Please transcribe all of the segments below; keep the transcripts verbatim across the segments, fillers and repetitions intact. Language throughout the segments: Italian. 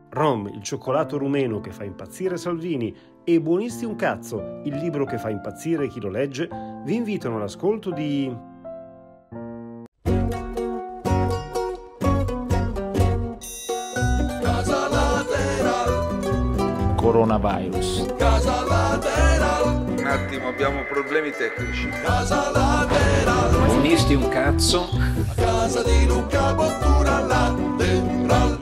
Rom, il cioccolato rumeno che fa impazzire Salvini e Buonisti un cazzo, il libro che fa impazzire chi lo legge, vi invitano all'ascolto di... Casa Lateral. Coronavirus. Casa Lateral. Un attimo, abbiamo problemi tecnici. Casa Lateral. Buonisti un cazzo. La casa di Luca Bottura Lateral.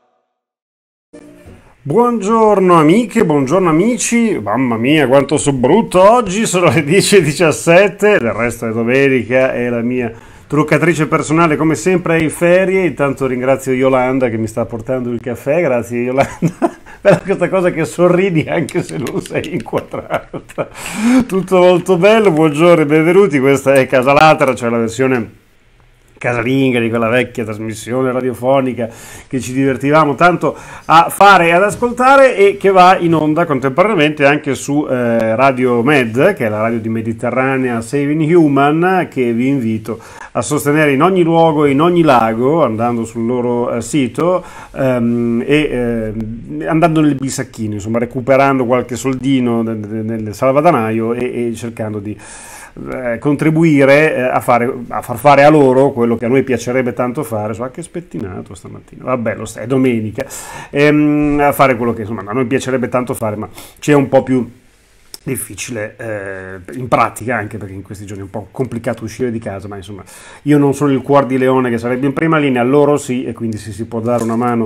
Buongiorno amiche, buongiorno amici, mamma mia quanto sono brutto oggi, sono le dieci e diciassette, del resto è domenica e la mia truccatrice personale come sempre è in ferie. Intanto ringrazio Yolanda che mi sta portando il caffè, grazie Yolanda per questa cosa che sorridi anche se non sei inquadrata. Tutto molto bello, buongiorno e benvenuti, questa è Casa Lateral, cioè la versione casalinga di quella vecchia trasmissione radiofonica che ci divertivamo tanto a fare e ad ascoltare e che va in onda contemporaneamente anche su eh, Radio Med, che è la radio di Mediterranea Saving Human, che vi invito a sostenere in ogni luogo e in ogni lago andando sul loro eh, sito ehm, e eh, andando nel bisacchino, insomma recuperando qualche soldino nel, nel salvadanaio e, e cercando di Eh, contribuire eh, a, fare, a far fare a loro quello che a noi piacerebbe tanto fare. So anche spettinato stamattina, vabbè, lo sta, è domenica, ehm, a fare quello che insomma a noi piacerebbe tanto fare, ma c'è un po' più difficile eh, in pratica, anche perché in questi giorni è un po' complicato uscire di casa, ma insomma io non sono il cuor di leone che sarebbe in prima linea, loro sì, e quindi se si può dare una mano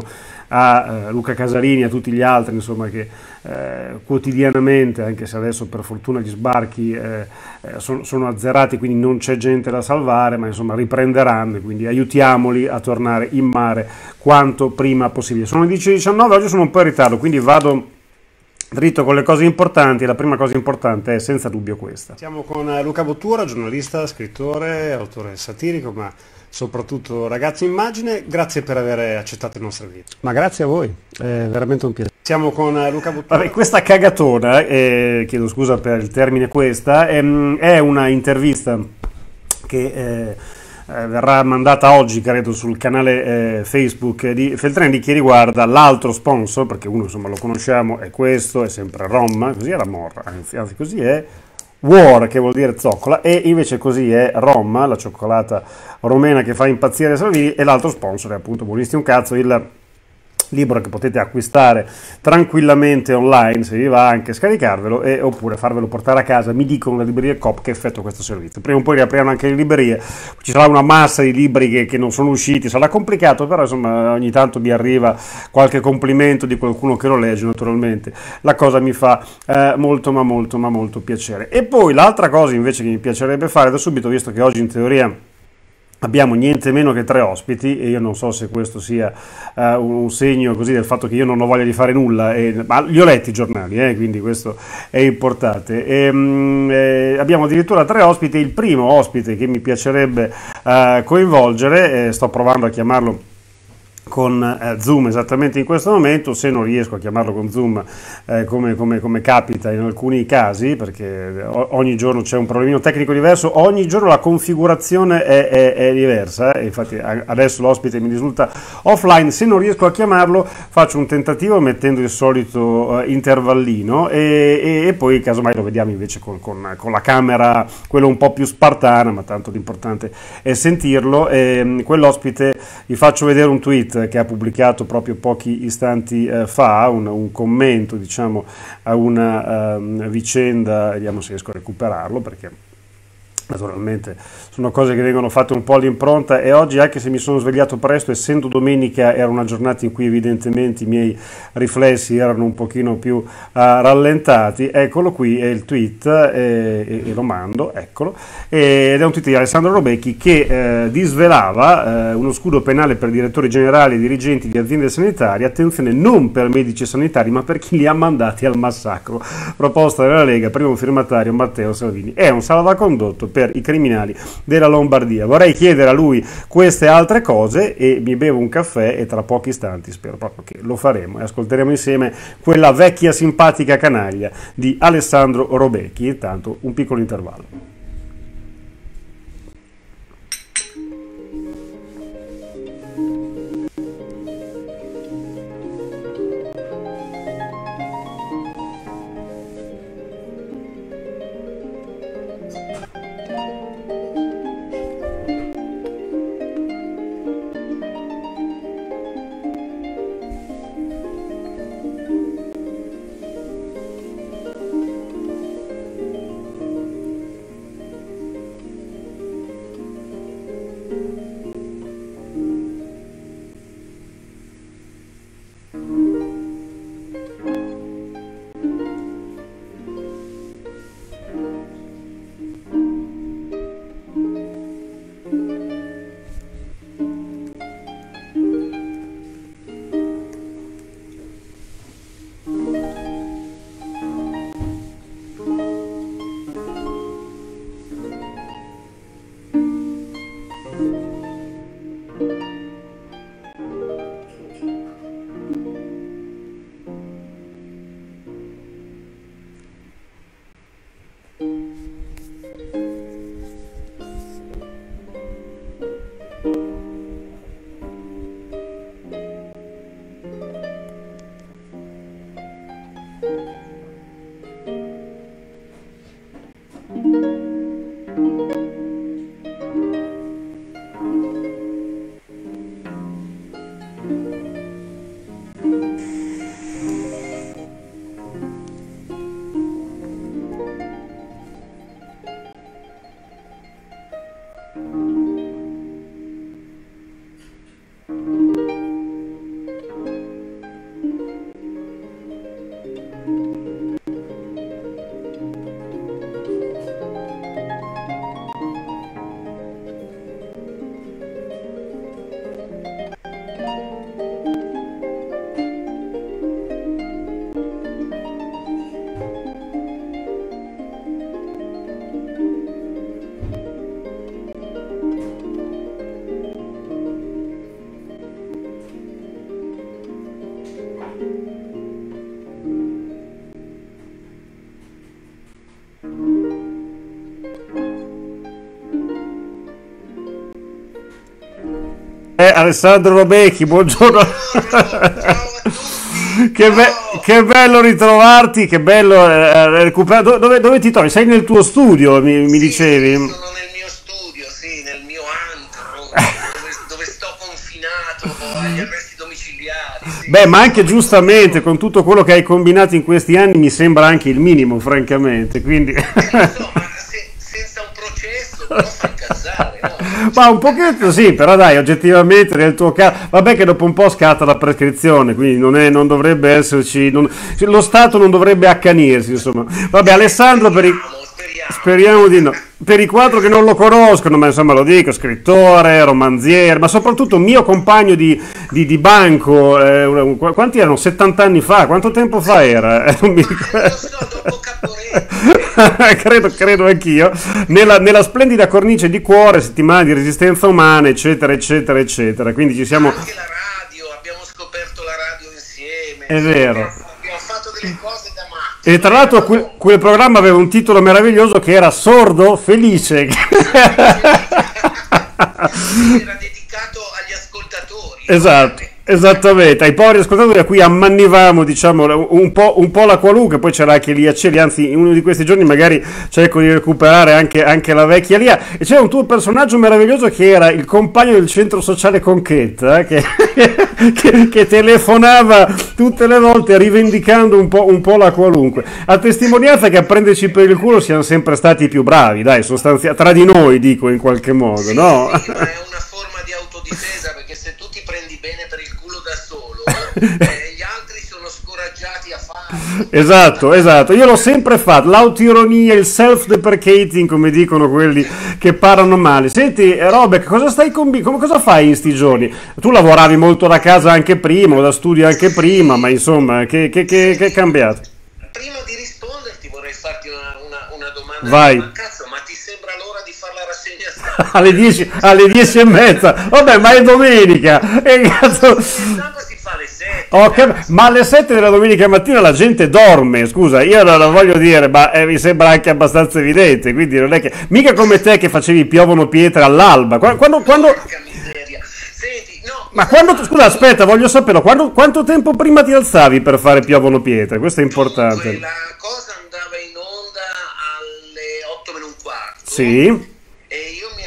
a uh, Luca Casarini e a tutti gli altri insomma che eh, quotidianamente, anche se adesso per fortuna gli sbarchi eh, eh, sono, sono azzerati, quindi non c'è gente da salvare, ma insomma riprenderanno, quindi aiutiamoli a tornare in mare quanto prima possibile. Sono le dieci e diciannove, oggi sono un po' in ritardo, quindi vado dritto con le cose importanti. La prima cosa importante è senza dubbio questa. Siamo con Luca Bottura, giornalista, scrittore, autore satirico, ma soprattutto ragazzo immagine. Grazie per aver accettato il nostro invito. Ma grazie a voi, è veramente un piacere. Siamo con Luca Bottura. Vabbè, questa cagatona, eh, chiedo scusa per il termine questa, ehm, è una intervista che eh, Eh, verrà mandata oggi credo sul canale eh, Facebook di Feltrinelli, che riguarda l'altro sponsor, perché uno insomma lo conosciamo, è questo, è sempre Rom, così è la Morra, anzi, anzi così è War, che vuol dire zoccola, e invece così è Rom, la cioccolata romena che fa impazzire Salvini, e l'altro sponsor è appunto Buonisti un cazzo, il libro che potete acquistare tranquillamente online, se vi va anche scaricarvelo e, oppure farvelo portare a casa. Mi dicono le librerie Coop che effettua questo servizio, prima o poi riapriranno anche le librerie, ci sarà una massa di libri che, che non sono usciti, sarà complicato, però insomma ogni tanto mi arriva qualche complimento di qualcuno che lo legge, naturalmente la cosa mi fa eh, molto ma molto ma molto piacere. E poi l'altra cosa invece che mi piacerebbe fare da subito, visto che oggi in teoria abbiamo niente meno che tre ospiti, e io non so se questo sia uh, un segno così del fatto che io non ho voglia di fare nulla, e, ma li ho letti i giornali, eh, quindi questo è importante. E, um, eh, abbiamo addirittura tre ospiti. Il primo ospite che mi piacerebbe uh, coinvolgere, eh, sto provando a chiamarlo con eh, Zoom esattamente in questo momento, se non riesco a chiamarlo con Zoom eh, come, come, come capita in alcuni casi, perché ogni giorno c'è un problemino tecnico diverso, ogni giorno la configurazione è, è, è diversa, e infatti adesso l'ospite mi risulta offline. Se non riesco a chiamarlo faccio un tentativo mettendo il solito uh, intervallino e, e, e poi casomai lo vediamo invece con, con, con la camera, quello un po' più spartana, ma tanto l'importante è sentirlo. E, quell'ospite vi faccio vedere un tweet che ha pubblicato proprio pochi istanti eh, fa, un, un commento diciamo a una um, vicenda, vediamo se riesco a recuperarlo, perché naturalmente sono cose che vengono fatte un po' all'impronta, e oggi, anche se mi sono svegliato presto, essendo domenica, era una giornata in cui evidentemente i miei riflessi erano un pochino più uh, rallentati. Eccolo qui, è il tweet, e, e, e lo mando, eccolo, ed è un tweet di Alessandro Robecchi che eh, disvelava eh, uno scudo penale per direttori generali e dirigenti di aziende sanitarie, attenzione, non per medici sanitari ma per chi li ha mandati al massacro, proposta della Lega, primo firmatario Matteo Salvini. È un salvacondotto per i criminali della Lombardia. Vorrei chiedere a lui queste altre cose e mi bevo un caffè, e tra pochi istanti spero proprio che lo faremo e ascolteremo insieme quella vecchia simpatica canaglia di Alessandro Robecchi. Intanto un piccolo intervallo. Eh, Alessandro Robecchi, buongiorno. Che, be- che bello ritrovarti, che bello eh, recuperare. Do- Dove, dove ti trovi? Sei nel tuo studio, mi, mi dicevi? Sono nel mio studio, sì, nel mio antro, dove, dove sto confinato agli arresti domiciliari. Sì. Beh, ma anche giustamente, con tutto quello che hai combinato in questi anni, mi sembra anche il minimo, francamente. Quindi... Eh, lo so, ma se- senza un processo però fa incazzare, no? Ma un pochetto sì, però dai, oggettivamente nel tuo caso, vabbè che dopo un po' scatta la prescrizione, quindi non, è, non dovrebbe esserci, non- lo Stato non dovrebbe accanirsi, insomma. Vabbè, Alessandro, per i, Speriamo, speriamo. speriamo di no. Per i quattro che non lo conoscono, ma insomma lo dico, scrittore, romanziere, ma soprattutto mio compagno di, di- di banco, eh, un- qu- quanti erano? settanta anni fa? Quanto tempo fa era? Eh, non mi Eh, ricordo. lo so, dopo Caporetto. credo, credo anch'io, nella, nella splendida cornice di cuore, settimana di resistenza umana, eccetera, eccetera, eccetera. Quindi ci siamo. Anche la radio, abbiamo scoperto la radio insieme. È vero. Abbiamo, abbiamo fatto delle cose da matti. E tra l'altro quel, quel programma aveva un titolo meraviglioso che era Sordo Felice. Era dedicato agli ascoltatori. Esatto. Esattamente, ai poveri ascoltatori a cui ammannivamo, diciamo, un po', un po' la qualunque, poi c'era anche Lia Celi, anzi in uno di questi giorni magari cerco di recuperare anche, anche la vecchia Lia, e c'era un tuo personaggio meraviglioso che era il compagno del centro sociale Conchetta, eh, che, che, che telefonava tutte le volte rivendicando un po', un po' la qualunque, a testimonianza che a prenderci per il culo siamo sempre stati i più bravi, dai, sostanzialmente, tra di noi dico in qualche modo, Sì, no? sì, ma è una forma di autodifesa, perché se tu ti prendi bene per il culo da solo, eh, gli altri sono scoraggiati a farlo. Esatto, esatto, io l'ho sempre fatto, l'autironia, il self-deprecating, come dicono quelli che parlano male. Senti, Robert, cosa stai combi- come, cosa fai in sti giorni? Tu lavoravi molto da casa anche prima, o da studio anche prima, ma insomma, che, che, che, che è cambiato? Prima di risponderti vorrei farti una, una- una domanda. Vai. Ma cazzo, ma ti sembra l'ora di fare la rassegna stampa? Alle dieci, alle dieci e mezza, vabbè, ma è domenica, e cazzo... La rassegna stampa si fa alle sette. Ok, ma alle sette della domenica mattina la gente dorme, scusa, io non lo voglio dire, ma eh, mi sembra anche abbastanza evidente, quindi non è che, mica come te che facevi piovono pietre all'alba, Qua- quando, quando, Porca miseria. Senti, no. ma cosa quando, fai? scusa, aspetta, voglio saperlo, quando, quanto tempo prima ti alzavi per fare piovono pietre, questo è Dunque, importante. la cosa andava in onda alle otto meno un quarto. Sì, E io mi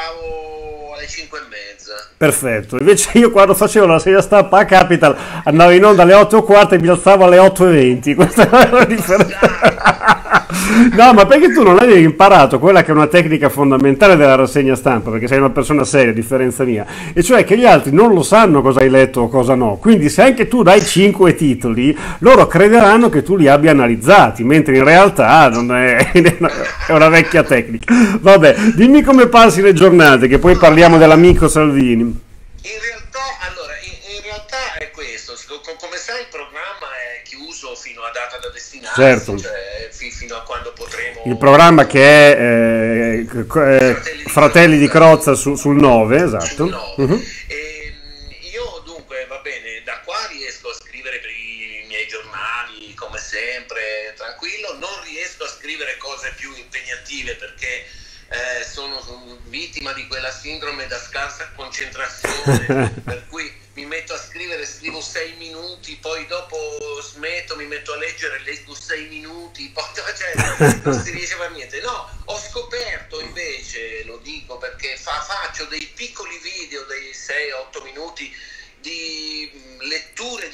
alzavo alle cinque e mezza. perfetto, invece io quando facevo la sedia stampa a Capital andavo in onda alle otto e quarto e mi alzavo alle otto e venti, questa è la differenza. No, ma perché tu non avevi imparato quella che è una tecnica fondamentale della rassegna stampa, perché sei una persona seria, a differenza mia, e cioè che gli altri non lo sanno cosa hai letto o cosa no, quindi se anche tu dai cinque titoli, loro crederanno che tu li abbia analizzati, mentre in realtà non è, è una vecchia tecnica. Vabbè, dimmi come passi le giornate, che poi parliamo dell'amico Salvini. In realtà, allora, in, in realtà è questo. Co- Come sai, il programma è chiuso fino a data da destinarsi, Certo. cioè fi- fino a quando potremo. Il programma che è eh, c- c- eh, Fratelli di Crozza su- sul nove, esatto. No. Mhm. E, mh, io dunque va bene, da qua riesco a scrivere per i miei giornali come sempre, tranquillo, non riesco a scrivere cose più impegnative perché eh, sono vittima di quella sindrome da scarsa concentrazione, per cui mi metto a scrivere, scrivo sei minuti, poi dopo smetto, mi metto a leggere, leggo sei minuti, poi cioè, non si riesce a fare niente. No, ho scoperto invece, lo dico perché fa, faccio dei piccoli video, dei sei otto minuti di mh, letture di libri che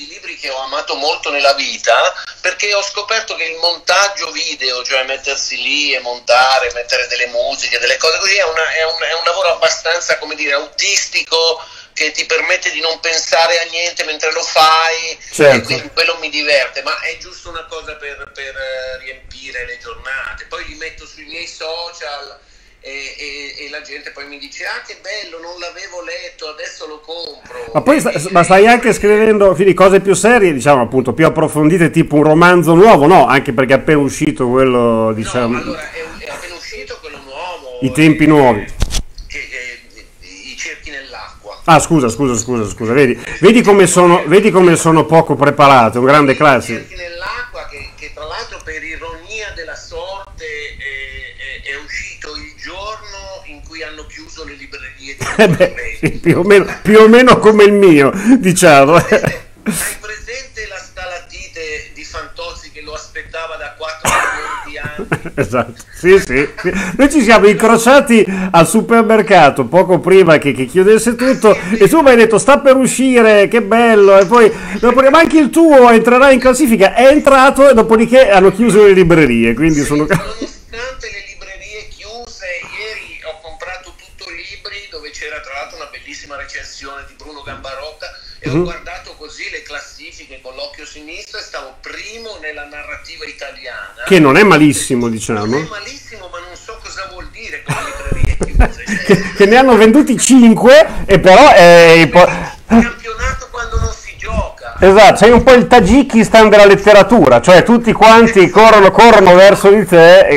che ho amato molto nella vita, perché ho scoperto che il montaggio video, cioè mettersi lì e montare, mettere delle musiche, delle cose così, è, una, è, un, è un lavoro abbastanza, come dire, autistico, che ti permette di non pensare a niente mentre lo fai, certo. E quindi quello mi diverte, ma è giusto una cosa per, per riempire le giornate. Poi li metto sui miei social e, e, e la gente poi mi dice: ah, che bello, non l'avevo letto, adesso lo compro. Ma poi sta, ma stai anche scrivendo quindi cose più serie, diciamo, appunto, più approfondite, tipo un romanzo nuovo? No, anche perché è appena uscito quello, diciamo... No, allora, è, è appena uscito quello nuovo. I tempi e, nuovi. Che, che, I cerchi nell'acqua. Ah, scusa, scusa, scusa, scusa, vedi, vedi come sono, vedi come sono poco preparato, un grande classico. I cerchi nell'acqua, che, che tra l'altro per ironia della sorte è, è, è uscito il giorno in cui hanno chiuso le librerie di Eh beh, sì, più, o meno, più o meno come il mio, diciamo. Hai presente la stalatite di Fantozzi che lo aspettava da quattro milioni di anni? Esatto, sì, sì, sì. Noi ci siamo incrociati al supermercato poco prima che, che chiudesse tutto e tu mi hai detto sta per uscire, che bello, e poi ma anche il tuo entrerà in classifica, è entrato e dopodiché hanno chiuso le librerie, quindi sì, sono... Nonostante le librerie chiuse, ieri ho comprato tutto libri dove c'era tra l'altro una bellissima recensione di Bruno Gambarocca e uh-huh. ho guardato così le classifiche con l'occhio sinistro e stavo primo nella narrativa italiana. Che non è malissimo, diciamo. Non è malissimo, ma non so cosa vuol dire con le librerie chiuse. che, che ne hanno venduti cinque e però è... Il campionato quando non si gioca. Esatto, sei un po' il Tagikistan della letteratura, cioè tutti quanti corrono, corrono verso di te. E...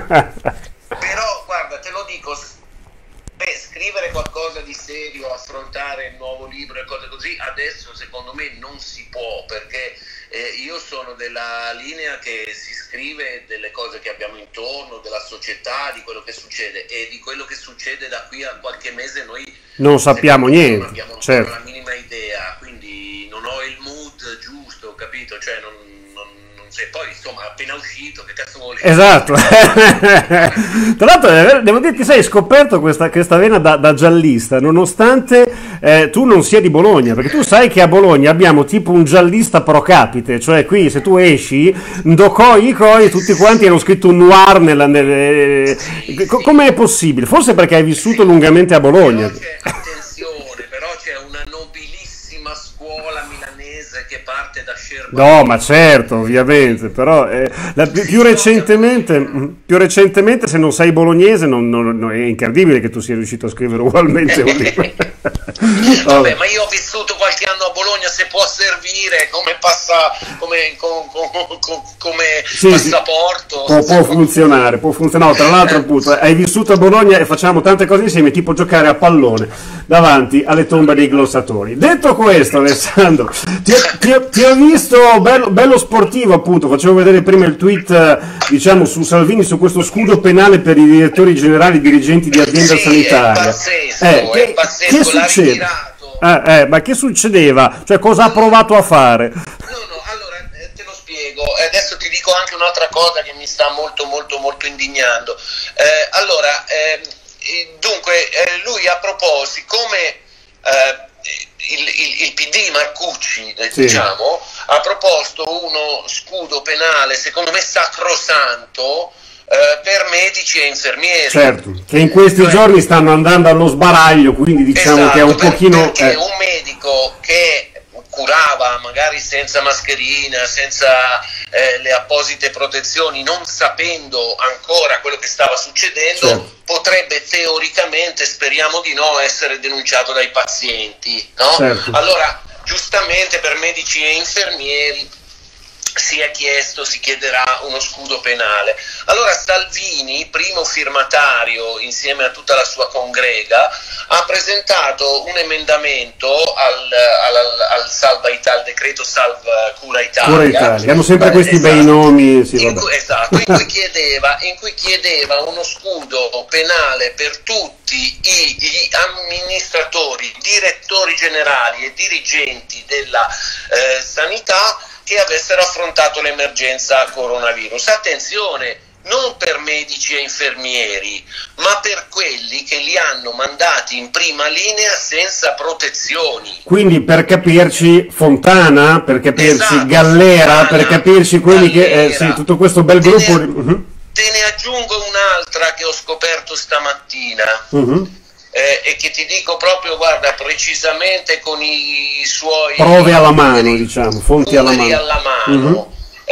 Però guarda, te lo dico, beh, scrivere qualcosa di serio, affrontare il nuovo libro e cose così, adesso secondo me non si può, perché eh, io sono della linea che si scrive delle cose che abbiamo intorno, della società, di quello che succede, e di quello che succede da qui a qualche mese noi non sappiamo niente, non abbiamo certo. la minima idea, quindi non ho il mood giusto, capito? Cioè non, non, non sei, poi insomma appena uscito, che cazzo vuole? Esatto. Tra l'altro devo dire che sei scoperto questa, questa vena da, da giallista, nonostante eh, tu non sia di Bologna, perché tu sai che a Bologna abbiamo tipo un giallista pro capite, cioè qui se tu esci Ndokoi Ikoi tutti quanti hanno scritto un noir nella, nelle... sì, Co- sì. Com'è possibile? Forse perché hai vissuto sì. lungamente a Bologna. Però c'è, attenzione, però c'è una nobilissima scuola milanese che parte da Scerba. No, ma certo, ovviamente, però eh, la, più, più recentemente più recentemente se non sei bolognese non, non, non, è incredibile che tu sia riuscito a scrivere ugualmente un libro. Vabbè, ma io ho vissuto qualche anno a Bologna, se può servire come passa come, com, com, com, come sì, passaporto. Può, può funzionare, può funzionare. No, tra l'altro, appunto, hai vissuto a Bologna e facciamo tante cose insieme, tipo giocare a pallone davanti alle tombe dei glossatori. Detto questo, Alessandro, ti, ti, ti ho visto bello, bello sportivo, appunto. Facevo vedere prima il tweet, diciamo, su Salvini, su questo scudo penale per i direttori generali, dirigenti di azienda sì, sanitaria. È pazzesco, eh, che, è pazzesco, che succede? Eh, eh, ma che succedeva? Cioè, cosa ha provato a fare? No, no, allora eh, te lo spiego. Adesso ti dico anche un'altra cosa che mi sta molto, molto, molto indignando. Eh, allora, eh, dunque, eh, lui ha proposto, siccome eh, il, il, il P D Marcucci, eh, sì. diciamo, ha proposto uno scudo penale, secondo me sacrosanto, Uh, per medici e infermieri, certo, che in questi cioè, giorni stanno andando allo sbaraglio, quindi diciamo esatto, che è un per, pochino perché eh. un medico che curava magari senza mascherina, senza eh, le apposite protezioni, non sapendo ancora quello che stava succedendo, certo. potrebbe teoricamente, speriamo di no, essere denunciato dai pazienti, no? Certo. Allora, giustamente per medici e infermieri si è chiesto, si chiederà uno scudo penale. Allora Salvini, primo firmatario insieme a tutta la sua congrega, ha presentato un emendamento al, al, al, salva Italia, al decreto Salva Cura Italia. Cura Italia, hanno sempre questi esatto, bei nomi. Sì, in cui, esatto, in cui, chiedeva, in cui chiedeva uno scudo penale per tutti i, gli amministratori, direttori generali e dirigenti della eh, sanità che avessero affrontato l'emergenza coronavirus. Attenzione, non per medici e infermieri, ma per quelli che li hanno mandati in prima linea senza protezioni. Quindi per capirci Fontana, per capirci Esatto, Gallera, Fontana, per capirci quelli che... eh, Gallera. sì, tutto questo bel Te gruppo... ne, Mhm, te ne aggiungo un'altra che ho scoperto stamattina. mhm. Eh, e che ti dico proprio, guarda, precisamente con i suoi Prove alla mano, numeri, diciamo, fonti alla numeri mano. alla mano. Mhm.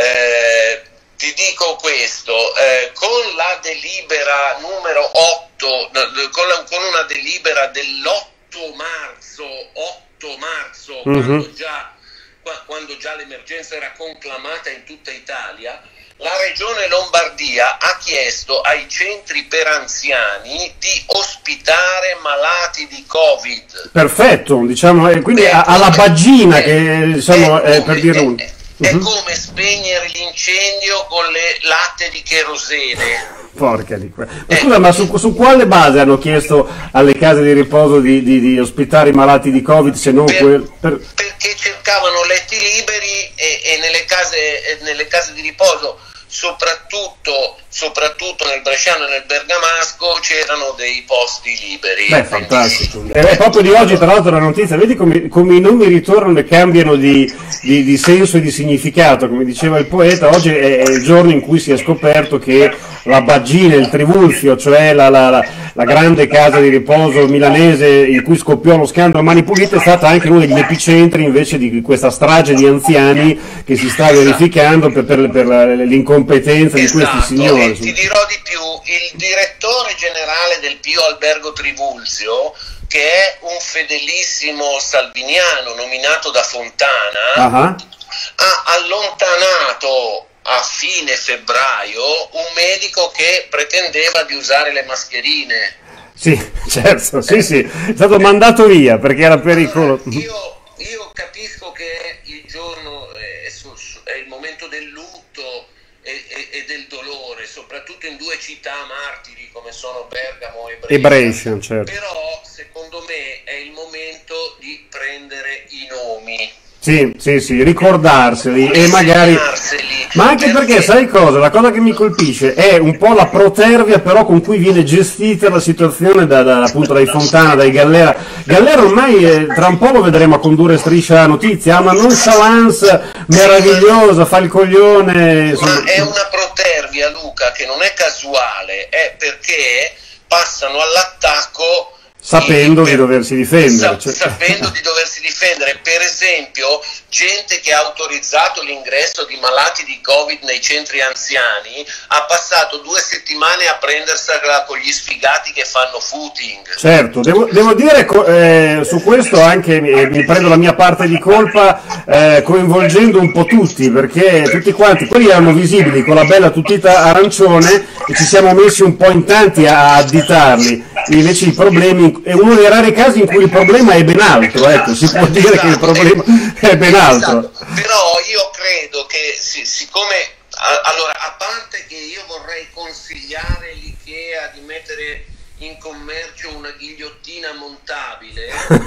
Eh, ti dico questo, eh, con la delibera numero otto, con, la- con una delibera dell'otto marzo, otto marzo, Mhm. quando già, qua- quando già l'emergenza era conclamata in tutta Italia, la Regione Lombardia ha chiesto ai centri per anziani di ospitare malati di Covid. Perfetto, diciamo, eh, quindi È a- alla come- bagina, è- che diciamo, è eh, come- per dire è- un... è- è Mhm. come spegnere l'incendio con le latte di cherosene. Porca di que... Ma Eh. scusa, ma su, su quale base hanno chiesto alle case di riposo di, di- di ospitare i malati di Covid se non Per- quel... per- Perché cercavano letti liberi e, e nelle case, e nelle case di riposo, soprattutto, soprattutto nel Bresciano e nel Bergamasco, c'erano dei posti liberi. Beh, Quindi- fantastico. E è proprio di oggi, tra l'altro, la notizia, vedi come, come i nomi ritornano e cambiano di, di- di senso e di significato, come diceva il poeta, oggi è, è il giorno in cui si è scoperto che la Baggina, il Trivulzio, cioè la, la- la- la grande casa di riposo milanese in cui scoppiò lo scandalo a Mani Pulite, è stata anche uno degli epicentri invece di questa strage di anziani che si sta verificando per, per- per la- l'incompetenza di questi Esatto, signori. e ti dirò di più, il direttore generale del Pio Albergo Trivulzio, che è un fedelissimo salviniano nominato da Fontana, Ah, ha allontanato a fine febbraio un medico che pretendeva di usare le mascherine. sì, certo, sì, sì, è stato mandato via perché era pericoloso. Io, io capisco che il giorno è, su- su- è il momento del lutto e, e- e del dolore, soprattutto in due città martiri come sono Bergamo e Brescia. E Brescia, certo. Però secondo me è il momento di prendere i nomi. Sì, sì, sì, ricordarseli e magari... Segnarseli, Ma anche perché, sai cosa? La cosa che mi colpisce è un po' la protervia però con cui viene gestita la situazione da, da- appunto dai Fontana, dai Gallera. Gallera ormai eh, tra un po' lo vedremo a condurre Striscia la Notizia, ha una nonchalance meravigliosa, fa il coglione, insomma. Ma è una protervia, Luca, che non è casuale, è perché passano all'attacco Sapendo in- di doversi difendere, sa- cioè- sapendo di doversi difendere. Per esempio, gente che ha autorizzato l'ingresso di malati di Covid nei centri anziani ha passato due settimane a prendersela con gli sfigati che fanno footing. Certo, devo, devo dire co- eh, su questo anche mi, mi prendo la mia parte di colpa eh, coinvolgendo un po' tutti, perché tutti quanti, quelli erano visibili con la bella tutita arancione e ci siamo messi un po' in tanti a additarli, invece i problemi, è uno dei rari casi in cui il problema è ben altro, ecco, si può dire che il problema è ben altro. Esatto. Però io credo che si- siccome a- allora, a parte che io vorrei consigliare l'IKEA di mettere in commercio una ghigliottina montabile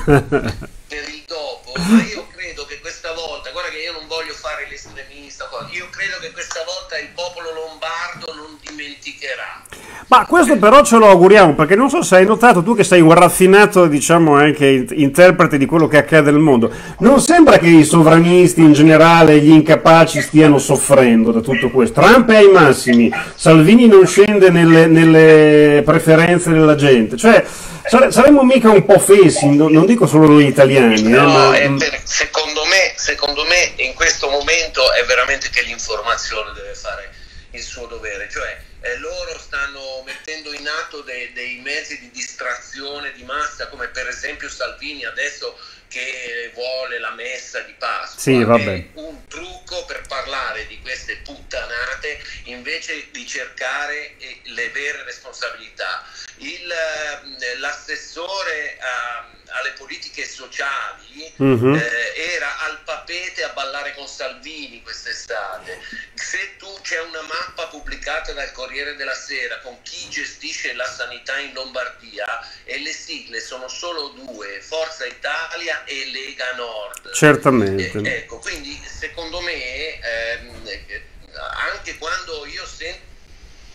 per il dopo, ma io credo che questa volta, guarda che io non voglio fare l'estremista, io credo che questa volta il popolo lombardo non dimenticherà. Ma questo però ce lo auguriamo, perché non so se hai notato, tu che sei un raffinato, diciamo, anche in- interprete di quello che accade nel mondo, non sembra che i sovranisti in generale, gli incapaci stiano soffrendo da tutto questo. Trump è ai massimi, Salvini non scende nelle, nelle preferenze della gente, cioè sare- saremmo mica un po' fessi, no- non dico solo noi italiani, eh, No, ma... è per- secondo me, secondo me in questo momento è veramente che l'informazione deve fare il suo dovere, cioè eh, loro stanno mettendo in atto dei, dei mezzi di distrazione di massa, come per esempio Salvini adesso che vuole la messa di Pasqua. Sì, vabbè. È un trucco per parlare di queste puttanate invece di cercare eh, le vere responsabilità. Il, eh, l'assessore a- alle politiche sociali Mhm. eh, era al Papete a ballare con Salvini quest'estate. Se tu c'è una mappa pubblicata dal Corriere della Sera con chi gestisce la sanità in Lombardia e le sigle sono solo due, Forza Italia e Lega Nord. Certamente. Eh, ecco, quindi secondo me ehm, eh, anche quando io sento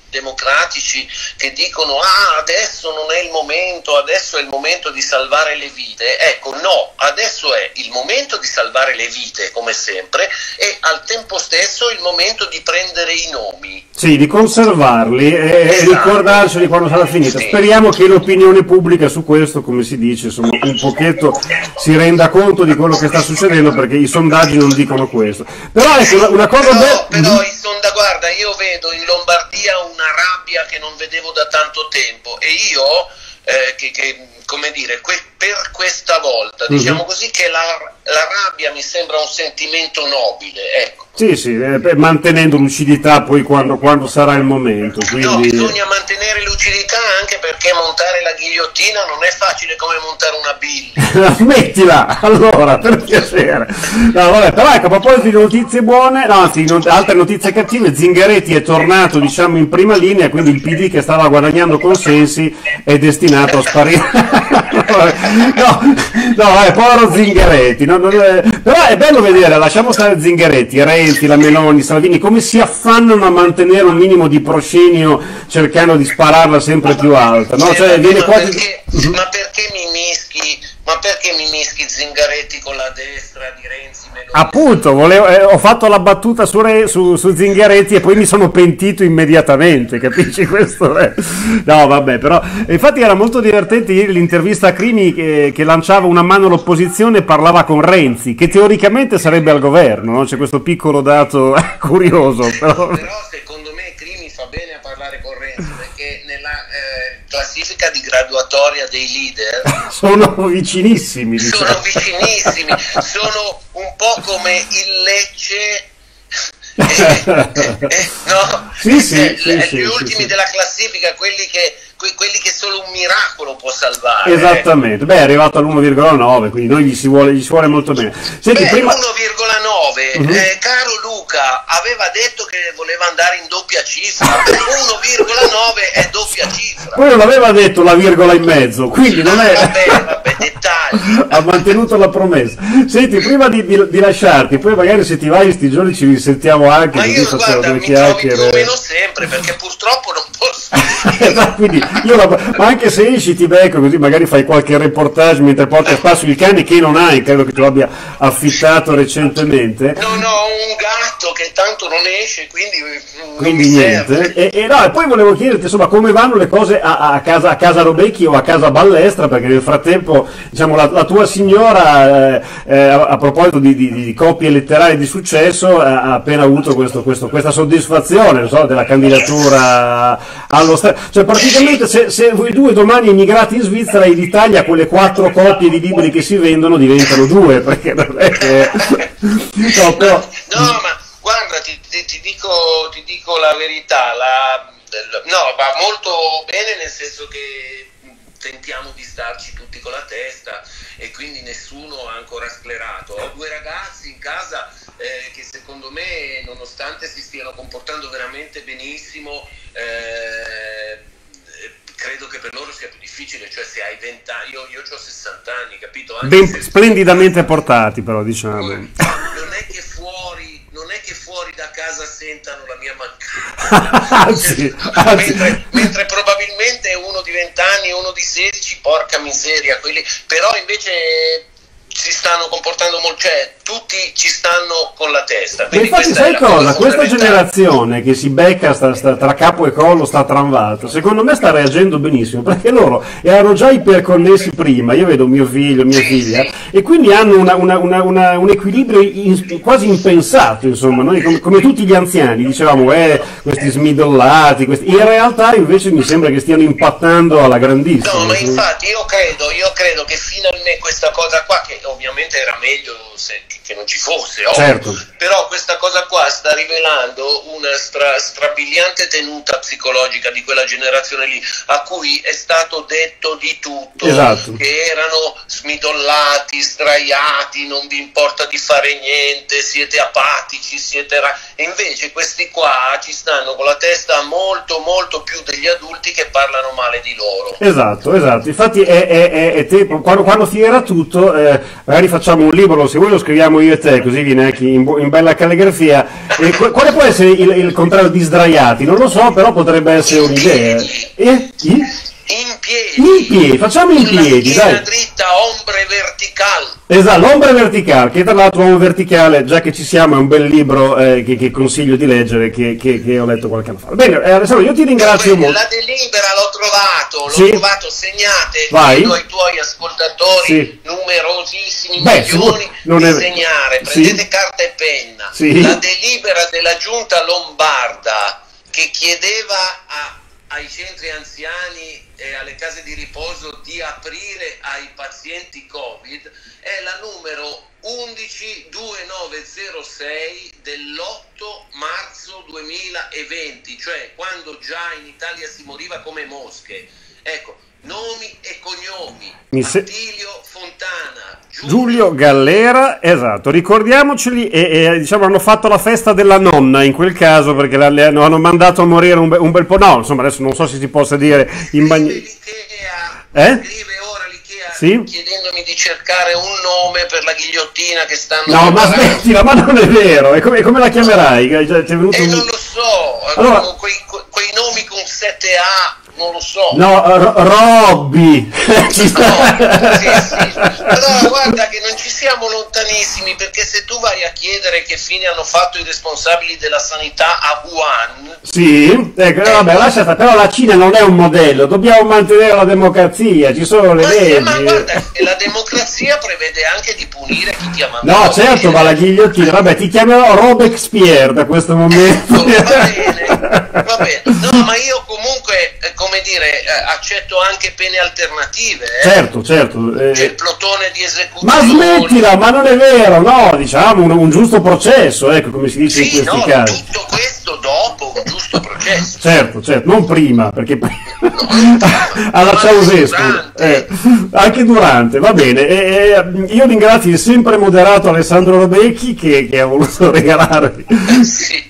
democratici che dicono ah adesso non è il momento, adesso è il momento di salvare le vite. Ecco, no, adesso è il momento di salvare le vite come sempre e al tempo stesso il momento di prendere i nomi. Sì, di conservarli e Esatto. ricordarceli quando sarà finita. Sì. Speriamo che l'opinione pubblica su questo, come si dice, insomma, un pochetto si renda conto di quello che sta succedendo, perché i sondaggi non dicono questo. Però ecco, una, una cosa Però, bella... però i sonda, guarda, io vedo in Lombardia una rabbia che non vedevo da tanto tempo e io, eh, che, che come dire, que- per questa volta, Mhm. diciamo così, che la, la rabbia mi sembra un sentimento nobile, ecco. Sì, sì, eh, beh, mantenendo lucidità poi quando, quando sarà il momento. No, Quindi... bisogna mantenere lucidità anche perché montare la ghigliottina non è facile come montare una biglia. Smettila allora, per piacere. No, vabbè, però ecco, a proposito di notizie buone, no, anzi, no- altre notizie cattive, Zingaretti è tornato, diciamo, in prima linea, quindi il P D che stava guadagnando consensi è destinato a sparire. No, no, eh, povero Zingaretti. No, non è- Però è bello vedere, lasciamo stare Zingaretti, Renzi, la Meloni, Salvini, come si affannano a mantenere un minimo di proscenio cercando di spararla sempre più alta, no? Eh, Cioè, vabbè, viene ma, quasi... perché, ma perché mi mischi ma perché mi mischi Zingaretti con la destra di Renzi, Meloni? Appunto, volevo- eh, ho fatto la battuta su, Re- su- su Zingaretti e poi mi sono pentito immediatamente, capisci questo? è- No, vabbè, però infatti era molto divertente ieri l'intervista a Crimi che, che lanciava una mano all'opposizione e parlava con Renzi, che teoricamente sarebbe al governo, no? C'è questo piccolo dato curioso, però... Però secondo me Crimi fa bene a parlare con Renzi perché nella eh, classifica di graduatoria dei leader sono vicinissimi, diciamo. sono vicinissimi, sono un po' come il Lecce. Eh, eh, no, Sì, sì, eh, sì, gli sì, ultimi sì, sì. della classifica, quelli che, que- quelli che solo un miracolo può salvare. Esattamente, beh è arrivato all'uno virgola nove, quindi noi gli si vuole, gli si vuole molto bene. Senti, Beh, prima... l'uno virgola nove, Mhm. eh, caro Luca, aveva detto che voleva andare in doppia cifra. uno virgola nove è doppia cifra. Poi non aveva detto la virgola in mezzo, quindi non è... Vabbè, vabbè, dettagli. Ha mantenuto la promessa. Senti, prima di, di- di lasciarti, poi magari se ti vai in sti giorni ci risentiamo anche, Ma così io facciamo guarda, due mi trovi più o chiacchiere. meno sempre perché purtroppo non posso. Esatto, quindi io la- ma anche se esci ti becco, così magari fai qualche reportage mentre porti a spasso il cane che non hai, credo che tu abbia affittato recentemente. Non ho un gatto che tanto non esce, quindi mm, non Quindi mi niente. serve. E, e no, e poi volevo chiederti insomma come vanno le cose a, a casa, a casa Robecchi o a casa Ballestra, perché nel frattempo diciamo la, la tua signora eh, eh, a, a proposito di, di- di coppie letterarie di successo ha ha appena avuto questo- questo- questa soddisfazione, non so, della candidatura allo Stato. Cioè praticamente se, se voi due domani emigrate in Svizzera, in Italia quelle quattro copie di libri che si vendono diventano due, perché non è che... No, però... No, ma guarda, ti, ti- ti dico, ti dico la verità, la- no, va molto bene nel senso che tentiamo di starci tutti con la testa e quindi nessuno ha ancora sclerato. Ho due ragazzi in casa eh, che secondo me, nonostante si stiano comportando veramente benissimo, eh, credo che per loro sia più difficile, cioè se hai venti anni, io, io ho sessanta anni, capito? Anche Ben, se- splendidamente portati però, diciamo. non è che fuori, non è che fuori da casa sentano la mia mancanza. Anzi, anzi. mentre, mentre probabilmente uno di venti anni, uno di sedici, porca miseria, quelli, però invece si stanno comportando molto, cioè tutti ci stanno con la testa. Ma Quindi infatti questa è sai la cosa? Questa fondamentale. generazione che si becca sta- sta- tra capo e collo, sta tramvato, secondo me sta reagendo benissimo, perché loro erano già iperconnessi prima, io vedo mio figlio, mia Sì, figlia, sì. e quindi hanno una- una- una- una- un equilibrio in- quasi impensato, insomma, noi come, come tutti gli anziani dicevamo, eh, questi smidollati, questi... in realtà invece mi sembra che stiano impattando alla grandissima. No, ma infatti io credo, io credo che finalmente questa cosa qua, che ovviamente era meglio se, che non ci fosse, ovvio, Certo. però questa cosa qua sta rivelando una stra- strabiliante tenuta psicologica di quella generazione lì, a cui è stato detto di tutto, Esatto. che erano smidollati, sdraiati, non vi importa di fare niente, siete apatici, siete ra- e invece questi qua ci stanno con la testa molto molto più degli adulti che parlano male di loro. Esatto, esatto, infatti è, è, è, è tempo, quando, quando finirà tutto, eh, magari facciamo un libro, se vuoi lo scriviamo io e te, così viene anche in, in bella calligrafia. E qu- quale può essere il, il contrario di sdraiati? Non lo so, però potrebbe essere un'idea. E? I? In piedi, In piedi, facciamo in piedi, schiena dai. dritta, ombre verticali. Esatto, l'ombra verticale, che tra l'altro Uomo Verticale, già che ci siamo, è un bel libro eh, che, che consiglio di leggere, che, che, che ho letto qualche anno fa. Bene, eh, Alessandro, io ti ringrazio molto. La delibera l'ho trovato, l'ho Sì. trovato, segnate, Vai. chiedo ai tuoi ascoltatori, Sì. numerosissimi Beh, milioni, non di è- segnare, Sì. prendete carta e penna. Sì. La delibera della giunta lombarda che chiedeva a- ai centri anziani e alle case di riposo di aprire ai pazienti Covid è la numero undici duemilanovecentosei dell'otto marzo duemilaventi, cioè quando già in Italia si moriva come mosche. Ecco, nomi e cognomi: Mi se- Attilio Fontana, Giulio Gallera, esatto, ricordiamoceli e, e, diciamo hanno fatto la festa della nonna in quel caso perché la, le hanno, hanno mandato a morire un, be- un bel po', no, insomma adesso non so se si possa dire in bagno. Scrive l'Ikea, Eh? scrive ora l'Ikea Sì? chiedendomi di cercare un nome per la ghigliottina che stanno No, ma preparando. smettila, ma non è vero, e come, come la chiamerai? Che già- ti è venuto E un- non lo so, Allora- con quei, quei nomi con sette A, non lo so. No, Ro- Robby, ci sta. No, sì, sì. Allora guarda che non ci siamo lontanissimi, perché se tu vai a chiedere che fine hanno fatto i responsabili della sanità a Wuhan, Sì, ecco, vabbè, lascia stare, però la Cina non è un modello, dobbiamo mantenere la democrazia, ci sono le ma, sì, ma leggi. guarda che la democrazia prevede anche di punire chi ti ha mandato. No, certo, a ma la dire. ghigliottina, vabbè, ti chiamerò Robespierre da questo momento. Va bene, va bene. No, ma io comunque, eh, come dire, eh, accetto anche pene alternative. Eh. Certo, certo. eh, C'è il plotone di esecuzione. Ma smettila, ma non è vero, no, diciamo un, un giusto processo, ecco, come si dice in Sì, questi no, casi. tutto questo dopo un giusto processo. Certo, certo, non prima, perché prima alla ma Ceausescu, durante. eh, anche durante, va bene. E, e, io ringrazio il sempre moderato Alessandro Robecchi che, che ha voluto regalarmi. Sì.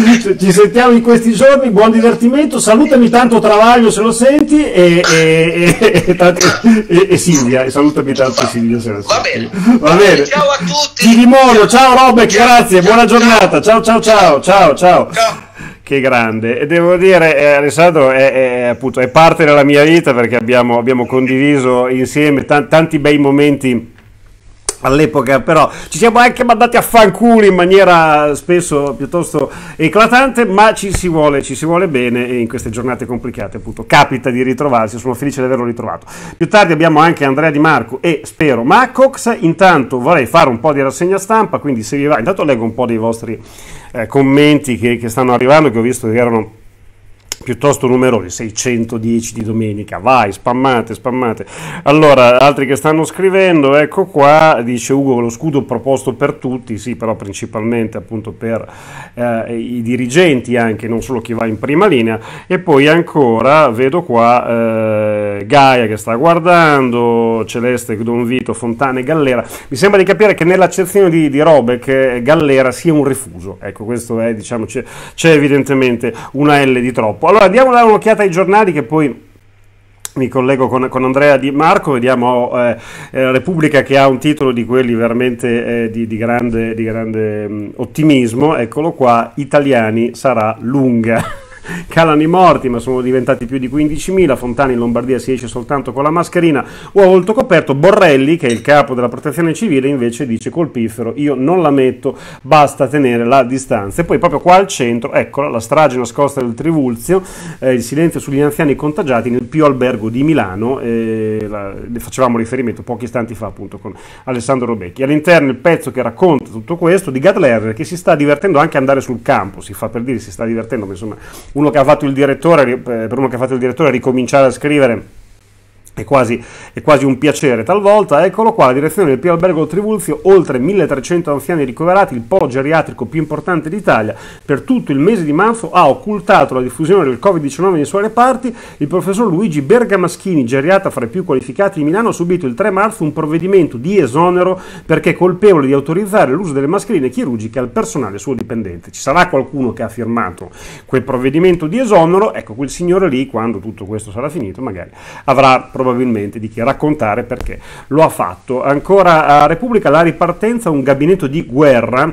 Ci sentiamo in questi giorni, buon divertimento, salutami tanto Travaglio se lo senti e, e, e, e, tanti- e- e Silvia, e salutami tanto Silvia se lo Va senti. bene. Va bene. Ciao a tutti. Ti rimono, ciao Robek, grazie, buona giornata, ciao ciao ciao ciao ciao. Ciao. Che grande, e devo dire, eh, Alessandro è, è, appunto, è parte della mia vita perché abbiamo, abbiamo condiviso insieme tan- tanti bei momenti all'epoca, però ci siamo anche mandati a fanculo in maniera spesso piuttosto eclatante, ma ci si vuole, ci si vuole bene e in queste giornate complicate appunto capita di ritrovarsi, sono felice di averlo ritrovato. Più tardi abbiamo anche Andrea Di Marco e spero Macox. Intanto vorrei fare un po' di rassegna stampa, quindi se vi va, intanto leggo un po' dei vostri eh, commenti che, che stanno arrivando, che ho visto che erano piuttosto numerosi, seicentodieci di domenica, vai, spammate, spammate. Allora, altri che stanno scrivendo, ecco qua, dice Ugo, lo scudo proposto per tutti, sì, però principalmente appunto per eh, i dirigenti anche, non solo chi va in prima linea, e poi ancora, vedo qua, eh, Gaia che sta guardando, Celeste, Don Vito, Fontana e Gallera, mi sembra di capire che nell'accezione di, di Robek eh, Gallera sia un refuso, ecco, questo è, diciamo, c'è, c'è evidentemente una L di troppo. Allora andiamo a dare un'occhiata ai giornali che poi mi collego con, con Andrea Di Marco, vediamo eh, eh, Repubblica che ha un titolo di quelli veramente eh, di, di grande, di grande mh, ottimismo, eccolo qua, italiani sarà lunga. Calano i morti, ma sono diventati più di quindicimila. Fontana in Lombardia si esce soltanto con la mascherina o a volto coperto. Borrelli, che è il capo della protezione civile, invece dice col piffero: io non la metto, basta tenere la distanza. E poi proprio qua al centro, eccola, la strage nascosta del Trivulzio, eh, il silenzio sugli anziani contagiati nel Pio Albergo di Milano. Eh, la, ne facevamo riferimento pochi istanti fa appunto con Alessandro Robecchi. All'interno il pezzo che racconta tutto questo di Gadler, che si sta divertendo anche ad andare sul campo, si fa per dire, si sta divertendo, ma insomma uno che ha fatto il direttore, per uno che ha fatto il direttore, ricominciare a scrivere È quasi, è quasi un piacere talvolta. Eccolo qua, la direzione del Pio Albergo Trivulzio, oltre milletrecento anziani ricoverati, il polo geriatrico più importante d'Italia. Per tutto il mese di marzo ha occultato la diffusione del covid diciannove nei suoi reparti. Il professor Luigi Bergamaschini, geriatra fra i più qualificati di Milano, ha subito il tre marzo un provvedimento di esonero perché colpevole di autorizzare l'uso delle mascherine chirurgiche al personale suo dipendente. Ci sarà qualcuno che ha firmato quel provvedimento di esonero, ecco, quel signore lì, quando tutto questo sarà finito, magari avrà probabilmente probabilmente di chi raccontare perché lo ha fatto. Ancora a Repubblica, la ripartenza, un gabinetto di guerra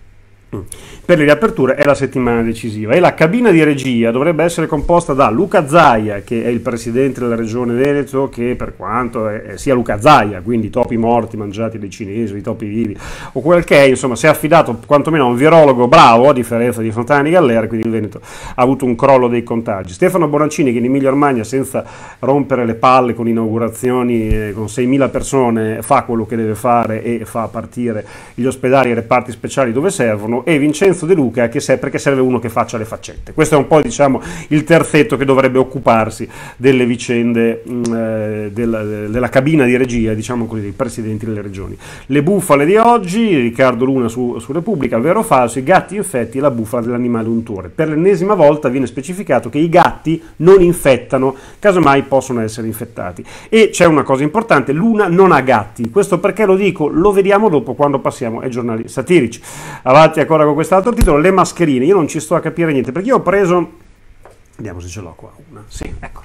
per le riaperture è la settimana decisiva e la cabina di regia dovrebbe essere composta da Luca Zaia, che è il presidente della regione Veneto, che per quanto è, è sia Luca Zaia, quindi i topi morti mangiati dai cinesi, i topi vivi o quel che è, insomma si è affidato quantomeno a un virologo bravo, a differenza di Fontana di Gallera, quindi il Veneto ha avuto un crollo dei contagi. Stefano Bonaccini, che in Emilia Romagna, senza rompere le palle con inaugurazioni eh, con seimila persone, fa quello che deve fare e fa partire gli ospedali e i reparti speciali dove servono, e Vincenzo De Luca, che se, perché serve uno che faccia le faccette. Questo è un po', diciamo, il terzetto che dovrebbe occuparsi delle vicende mh, eh, della, della cabina di regia, diciamo così, dei presidenti delle regioni. Le bufale di oggi, Riccardo Luna su, su Repubblica, vero o falso, i gatti infetti e la bufala dell'animale untore. Per l'ennesima volta viene specificato che i gatti non infettano, casomai possono essere infettati. E c'è una cosa importante, Luna non ha gatti. Questo perché lo dico? Lo vediamo dopo quando passiamo ai giornali satirici. Avanti ancora con quest'altro titolo, le mascherine. Io non ci sto a capire niente, perché io ho preso, vediamo se ce l'ho qua, una, sì, ecco,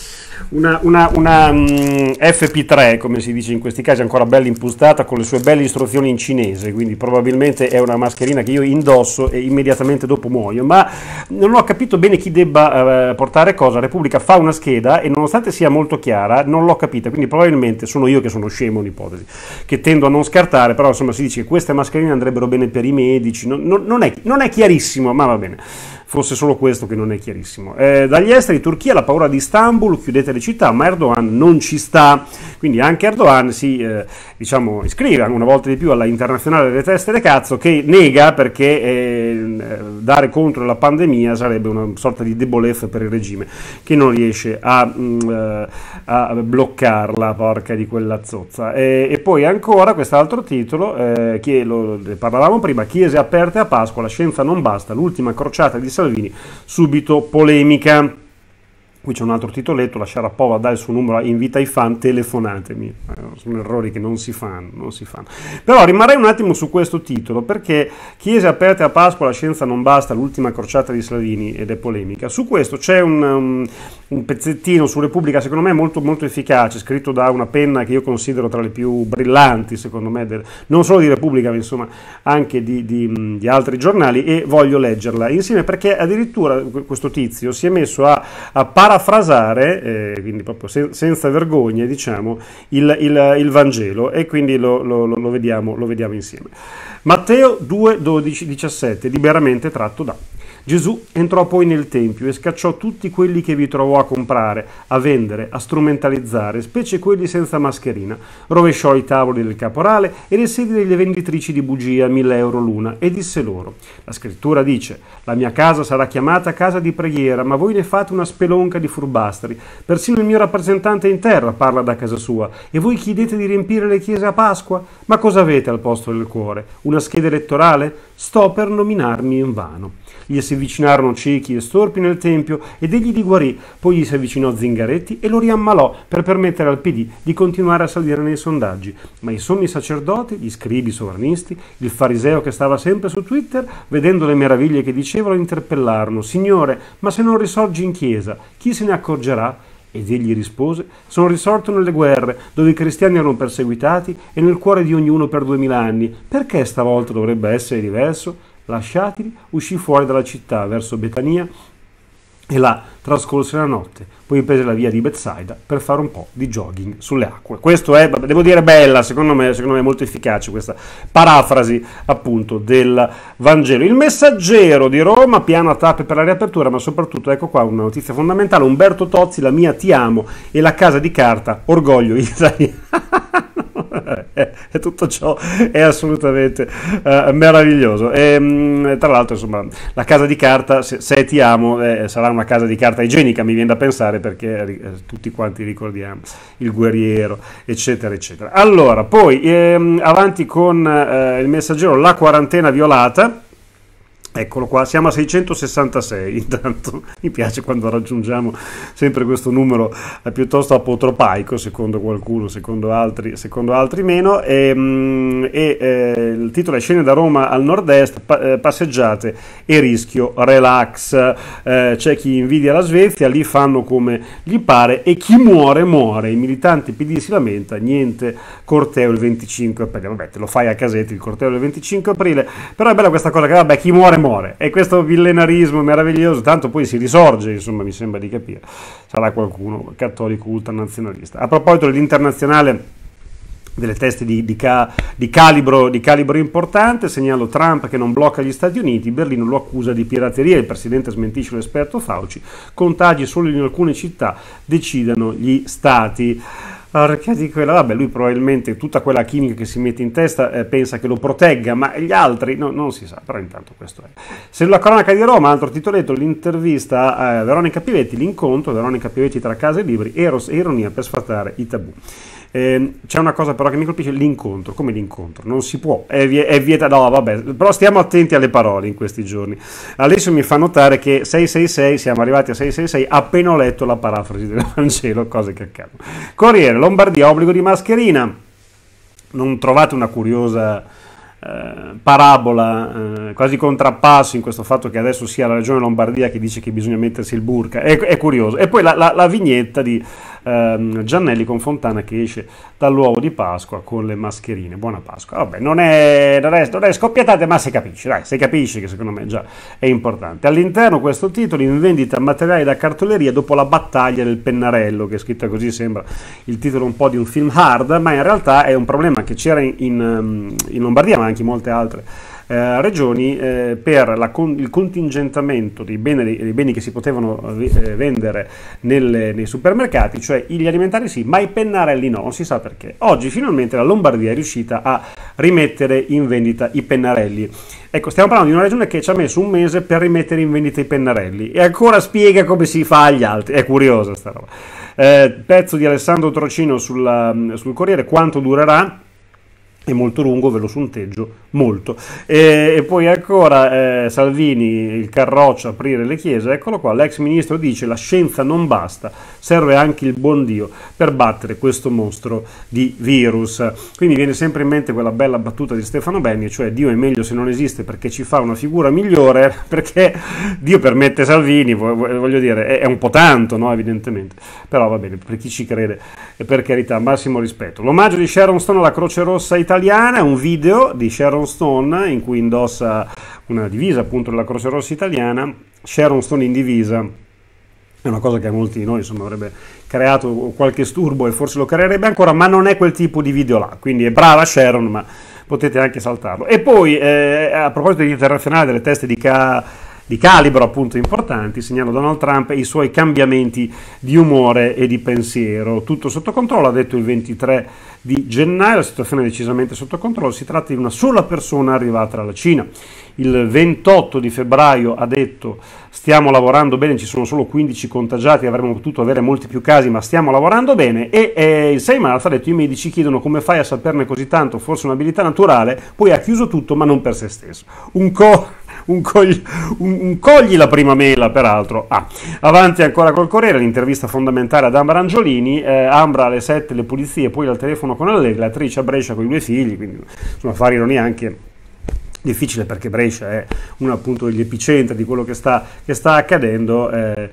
una, una, una um, F P tre, come si dice in questi casi, ancora bella impostata, con le sue belle istruzioni in cinese, quindi probabilmente è una mascherina che io indosso e immediatamente dopo muoio, ma non ho capito bene chi debba uh, portare cosa. Repubblica fa una scheda e nonostante sia molto chiara non l'ho capita, quindi probabilmente sono io che sono scemo, un'ipotesi che tendo a non scartare, però insomma si dice che queste mascherine andrebbero bene per i medici, non, non, non, è, non è chiarissimo, ma va bene. Fosse solo questo che non è chiarissimo. Eh, dagli esteri, Turchia, la paura di Istanbul, chiudete le città, ma Erdogan non ci sta. Quindi anche Erdogan si eh, diciamo, iscrive una volta di più alla internazionale delle teste de cazzo, che nega perché eh, dare contro la pandemia sarebbe una sorta di debolezza per il regime, che non riesce a, mh, a bloccarla, porca di quella zozza. E, e poi ancora quest'altro titolo, eh, che lo ne parlavamo prima, chiese aperte a Pasqua, la scienza non basta, l'ultima crociata di Salvini, subito polemica. Qui c'è un altro titoletto, la Sharapova dà il suo numero, invita i fan, telefonatemi. Eh, sono errori che non si fanno, non si fanno. Però rimarrei un attimo su questo titolo, perché chiese aperte a Pasqua, la scienza non basta, l'ultima crociata di Salvini, ed è polemica. Su questo c'è un, um, un pezzettino su Repubblica, secondo me molto, molto efficace, scritto da una penna che io considero tra le più brillanti, secondo me, del, non solo di Repubblica, ma insomma anche di, di, di altri giornali, e voglio leggerla insieme, perché addirittura questo tizio si è messo a, a parafrasare, eh, quindi proprio sen- senza vergogna, diciamo, il, il, il Vangelo, e quindi lo, lo, lo, vediamo, lo vediamo insieme. Matteo due, dodici, diciassette, liberamente tratto da: Gesù entrò poi nel Tempio e scacciò tutti quelli che vi trovò a comprare, a vendere, a strumentalizzare, specie quelli senza mascherina. Rovesciò i tavoli del caporale e le sedie delle venditrici di bugie a mille euro l'una e disse loro: la scrittura dice, la mia casa sarà chiamata casa di preghiera, ma voi ne fate una spelonca di furbastri. Persino il mio rappresentante in terra parla da casa sua, e voi chiedete di riempire le chiese a Pasqua? Ma cosa avete al posto del cuore? Una scheda elettorale? Sto per nominarmi invano. Gli si avvicinarono ciechi e storpi nel Tempio ed egli li guarì, poi gli si avvicinò Zingaretti e lo riammalò per permettere al P D di continuare a salire nei sondaggi. Ma i sommi sacerdoti, gli scribi sovranisti, il fariseo che stava sempre su Twitter, vedendo le meraviglie che dicevano, interpellarono: Signore, ma se non risorgi in chiesa, chi se ne accorgerà? Ed egli rispose: sono risorto nelle guerre, dove i cristiani erano perseguitati, e nel cuore di ognuno per duemila anni. Perché stavolta dovrebbe essere diverso? Lasciatili, uscì fuori dalla città verso Betania e là trascorse la notte. Poi prese la via di Betsaida per fare un po' di jogging sulle acque. Questo è, devo dire, bella, secondo me, secondo me è molto efficace questa parafrasi appunto del Vangelo. Il Messaggero di Roma, piano tappe per la riapertura, ma soprattutto, ecco qua una notizia fondamentale: Umberto Tozzi, la mia ti amo, e la casa di carta, orgoglio italiano. e tutto ciò è assolutamente uh, meraviglioso. E, um, tra l'altro, insomma, la casa di carta, se, se ti amo, eh, sarà una casa di carta igienica, mi viene da pensare, perché eh, tutti quanti ricordiamo il guerriero, eccetera, eccetera. Allora, poi ehm, avanti con eh, il Messaggero, la quarantena violata. Eccolo qua, siamo a seicentosessantasei, intanto mi piace quando raggiungiamo sempre questo numero eh, piuttosto apotropaico, secondo qualcuno, secondo altri, secondo altri meno, e, mm, e eh, il titolo è Scene da Roma al nord-est, pa- eh, passeggiate e rischio relax, eh, c'è chi invidia la Svezia, lì fanno come gli pare e chi muore muore, i militanti P D si lamenta, niente corteo il venticinque aprile, vabbè te lo fai a casetti il corteo del venticinque aprile, però è bella questa cosa che vabbè chi muore muore, e questo millenarismo meraviglioso, tanto poi si risorge, insomma, mi sembra di capire, sarà qualcuno cattolico ultranazionalista. A proposito dell'internazionale, delle teste di, di, ca, di, calibro, di calibro importante, segnalo Trump che non blocca gli Stati Uniti, Berlino lo accusa di pirateria, il presidente smentisce l'esperto Fauci, contagi solo in alcune città, decidano gli stati. Perché di quella, vabbè, lui probabilmente tutta quella chimica che si mette in testa eh, pensa che lo protegga, ma gli altri no, non si sa, però intanto questo è. Se la cronaca di Roma, altro titoletto, l'intervista a Veronica Pivetti, l'incontro, Veronica Pivetti tra casa e libri, Eros e ironia per sfatare i tabù. Eh, c'è una cosa però che mi colpisce, l'incontro, come l'incontro? Non si può, è, vie- è vietato, no vabbè, però stiamo attenti alle parole in questi giorni. Alessio mi fa notare che sei sei sei, siamo arrivati a sei sei sei, appena ho letto la parafrasi del Vangelo, cose che accadono. Corriere, Lombardia, obbligo di mascherina, non trovate una curiosa eh, parabola, eh, quasi contrappasso in questo fatto che adesso sia la regione Lombardia che dice che bisogna mettersi il burka, è, è curioso. E poi la, la, la vignetta di ehm, Giannelli con Fontana che esce dall'uovo di Pasqua con le mascherine, buona Pasqua. Vabbè, non è, non è, non è scoppietate, ma si capisce, dai, si capisce che secondo me già è importante. All'interno questo titolo, in vendita materiali da cartoleria dopo la battaglia del pennarello, che è scritta così, sembra il titolo un po' di un film hard, ma in realtà è un problema che c'era in, in, in Lombardia, ma anche in molte altre eh, regioni, eh, per la con, il contingentamento dei beni, dei beni che si potevano eh, vendere nelle, nei supermercati, cioè gli alimentari sì, ma i pennarelli no, non si sa perché. Oggi finalmente la Lombardia è riuscita a rimettere in vendita i pennarelli. Ecco, stiamo parlando di una regione che ci ha messo un mese per rimettere in vendita i pennarelli e ancora spiega come si fa agli altri, è curiosa sta roba. Eh, pezzo di Alessandro Trocino sulla, sul Corriere, quanto durerà? È molto lungo, ve lo sunteggio, molto. E, e poi ancora eh, Salvini, il Carroccio, aprire le chiese, eccolo qua, l'ex ministro dice la scienza non basta, serve anche il buon Dio per battere questo mostro di virus. Quindi viene sempre in mente quella bella battuta di Stefano Benni, cioè Dio è meglio se non esiste perché ci fa una figura migliore, perché Dio permette Salvini, voglio dire, è un po' tanto, no, evidentemente, però va bene, per chi ci crede, e per carità, massimo rispetto. L'omaggio di Sharon Stone alla Croce Rossa italiana, un video di Sharon Stone in cui indossa una divisa appunto della Croce Rossa italiana, Sharon Stone in divisa, è una cosa che a molti di noi insomma avrebbe creato qualche sturbo e forse lo creerebbe ancora, ma non è quel tipo di video là, quindi è brava Sharon, ma potete anche saltarlo. E poi eh, a proposito degli internazionali, delle teste di ca... di calibro appunto importanti, segnalo Donald Trump e i suoi cambiamenti di umore e di pensiero. Tutto sotto controllo, ha detto il ventitré di gennaio, la situazione è decisamente sotto controllo, si tratta di una sola persona arrivata dalla Cina. Il ventotto di febbraio ha detto stiamo lavorando bene, ci sono solo quindici contagiati, avremmo potuto avere molti più casi ma stiamo lavorando bene, e eh, il sei marzo ha detto i medici chiedono come fai a saperne così tanto, forse un'abilità naturale, poi ha chiuso tutto ma non per se stesso. Un co... Un cogli, un, un cogli la prima mela, peraltro. Ah, avanti ancora col Corriere, l'intervista fondamentale ad Ambra Angiolini, eh, Ambra alle sette le pulizie, poi al telefono con Allegri, l'attrice a Brescia con i due figli, quindi insomma fare ironia anche difficile perché Brescia è uno appunto degli epicentri di quello che sta, che sta accadendo. Eh,